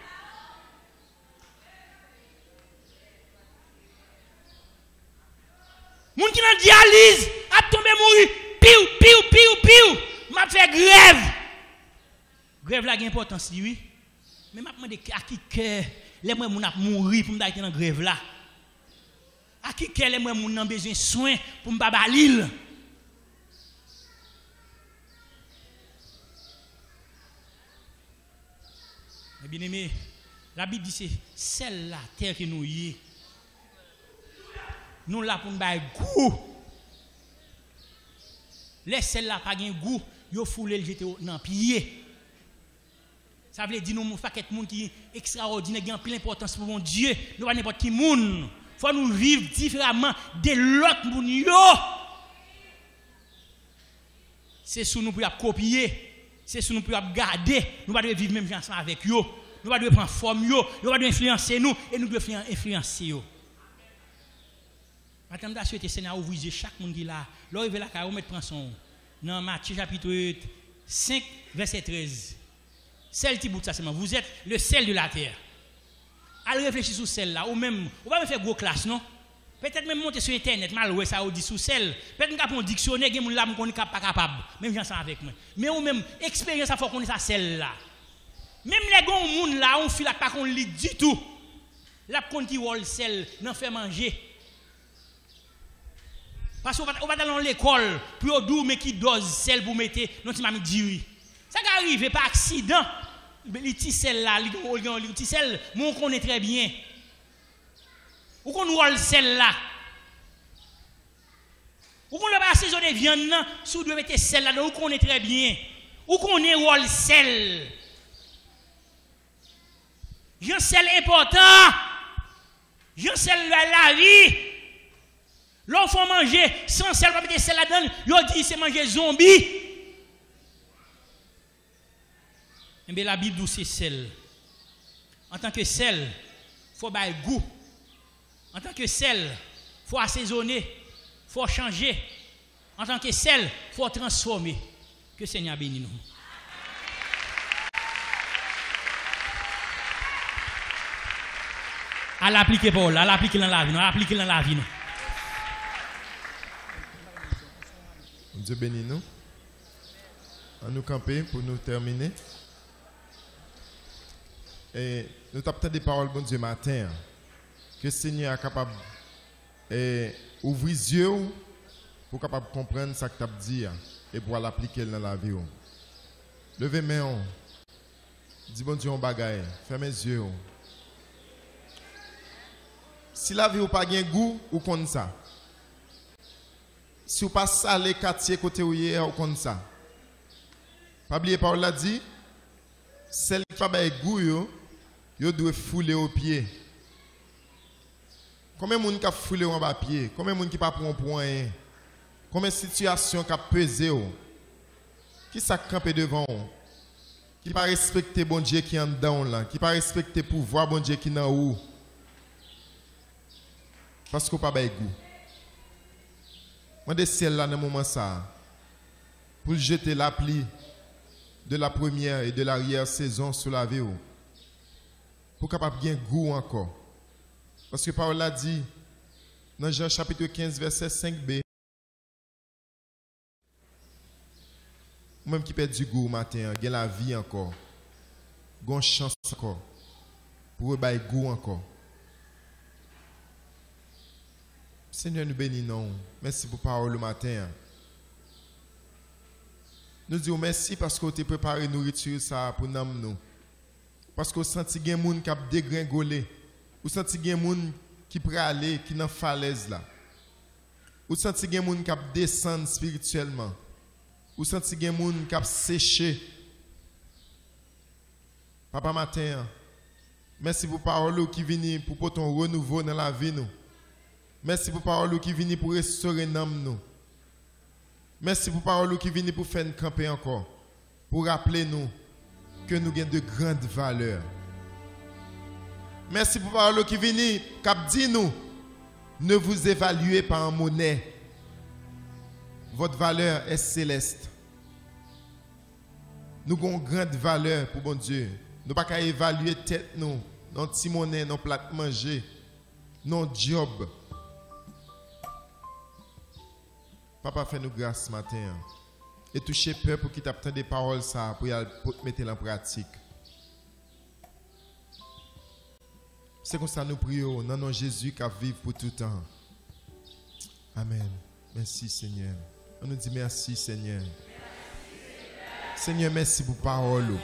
Moun qui dans dialyse a tombé mourir piou piou piou piou m'a fait grève. Grève là a importance oui. Mais m'a demandé à qui cœur les moi moun a mourir pour me d'aller dans grève là. À qui cœur les moi moun a besoin soin pour me pas balil. Mais bien aimé, la Bible dit c'est celle la terre que nous y. Nous là pour nous bailler goût. Les celle là pas gain goût, yo foulé le jeter dans pied. Ça veut dire nous faket monde qui extraordinaire qui a plein importance pour mon Dieu, nous pas n'importe qui monde. Faut nous vivre différemment de l'autre monde yo. C'est sous nous pour copier, c'est sous nous pour garder, nous pas devons vivre même ensemble avec yo. Nous pas devons prendre forme yo, nous pas devons influencer nous et nous devons influencer yo. Madame da souhaité Seigneur ouvrir chaque monde qui là. L'arrivé là ka mettre prend son dans Matthieu chapitre cinq verset treize. Sel ti bout ça seulement. Vous êtes le sel de la terre. Allez réfléchir sur celle là ou même on va me faire gros classe non? Peut-être même monter sur internet mal ouais ça ou dit sur celle. Peut-être qu'on un dictionnaire qui moun là qu'on est pas capable. Même j'en avec moi. Mais ou même expérience ça faut qu'on ça celle là. Même les gon moun là on fil pas qu'on lit du tout. La qu'on ti wol sel n'en fait manger. Parce qu'on va on va dans l'école pour dou mais qui dose sel pour mettre non ti m'a dit ça arrive par accident. Les petits sel là, les petits sel, mon connaît très bien. Ou qu'on voit le sel là. Ou qu'on va assaisonner viande là, sous doit mettre sel là, ou qu'on est très bien. Ou qu'on est le sel. J'en sel important. J'en sel la vie. L'enfant manger sans sel, pas mettre sel là-dedans, yo dit c'est manger zombie. Mais la Bible dit c'est sel. En tant que sel, il faut avoir goût. En tant que sel, il faut assaisonner, il faut changer. En tant que sel, il faut transformer. Que le Seigneur bénisse nous. À l'appliquer Paul, à l'appliquer dans la vie, à l'appliquer dans la vie. Dieu bénisse nous. On nous camper pour nous terminer. Et nous t'attendons des paroles, bon Dieu, matin. Que le Seigneur est capable d'ouvrir les yeux pour capable comprendre ce que tu as dit et pour l'appliquer dans la vie. Levez mes mains. Dis bon Dieu, on bagaille. Fermez les yeux. Si la vie n'a pas de goût, ou comme ça. Si vous pas salé quartier côté où vous comme ça. Pas oublier parole là dit, celle qui n'a pas de goût, yo doit fouler au pied. Combien de gens qui foulé en bas pied? Combien de gens qui pas prend point? Combien de situations qui a pesé? Qui s'est campé devant? Qui pas respecté bon Dieu qui est en dedans là? Qui pas respecté pouvoir bon Dieu qui est en haut? Parce qu'on pas de goût. Moi de ciel là dans moment ça pour jeter la pluie de la première et de l'arrière saison sur la vie. Pour capable bien goût encore. Parce que Paul a dit, dans Jean chapitre quinze, verset cinq b, même qui perd du goût au matin, il y a la vie encore, il y a une chance encore, pour avoir goût encore. Seigneur, nous bénissons. Merci pour parole le matin. Nous disons merci parce que tu as préparé nourriture ça pour nous. Parce que vous sentez qu'il y a des gens qui ont dégringolé. Vous sentez qu'il y a des gens qui peuvent aller, qui sont dans la falaise là. Vous sentez qu'il y a des gens qui ont descendu spirituellement. Vous sentez qu'il y a des gens qui ont séché. Papa matin, merci pour parole qui vient pour ton renouveau dans la vie nous. Merci pour parole qui vient pour restaurer nous. Merci pour parole qui vient pour faire une camper encore. Pour rappeler nous que nous avons de grandes valeurs. Merci pour parole qui vient pour dire nous, ne vous évaluez pas en monnaie. Votre valeur est céleste. Nous avons une grande valeur pour bon Dieu. Nous ne pouvons pas évaluer tête nous, notre petit monnaie, nos plats manger, nos jobs. Papa, fais-nous grâce ce matin. Et toucher le peuple qui t'attend des paroles ça pour mettre en pratique. C'est comme ça nous prions. Dans nom Jésus qui vit pour tout temps. Amen. Merci Seigneur. On nous dit merci Seigneur. Seigneur, merci pour parole.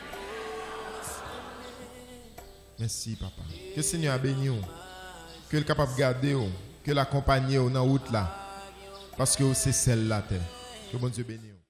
Merci Papa. Que le Seigneur bénisse. Que le capable de garder. Que l'accompagne dans la route là. Parce que c'est celle-là. Que bon Dieu bénisse.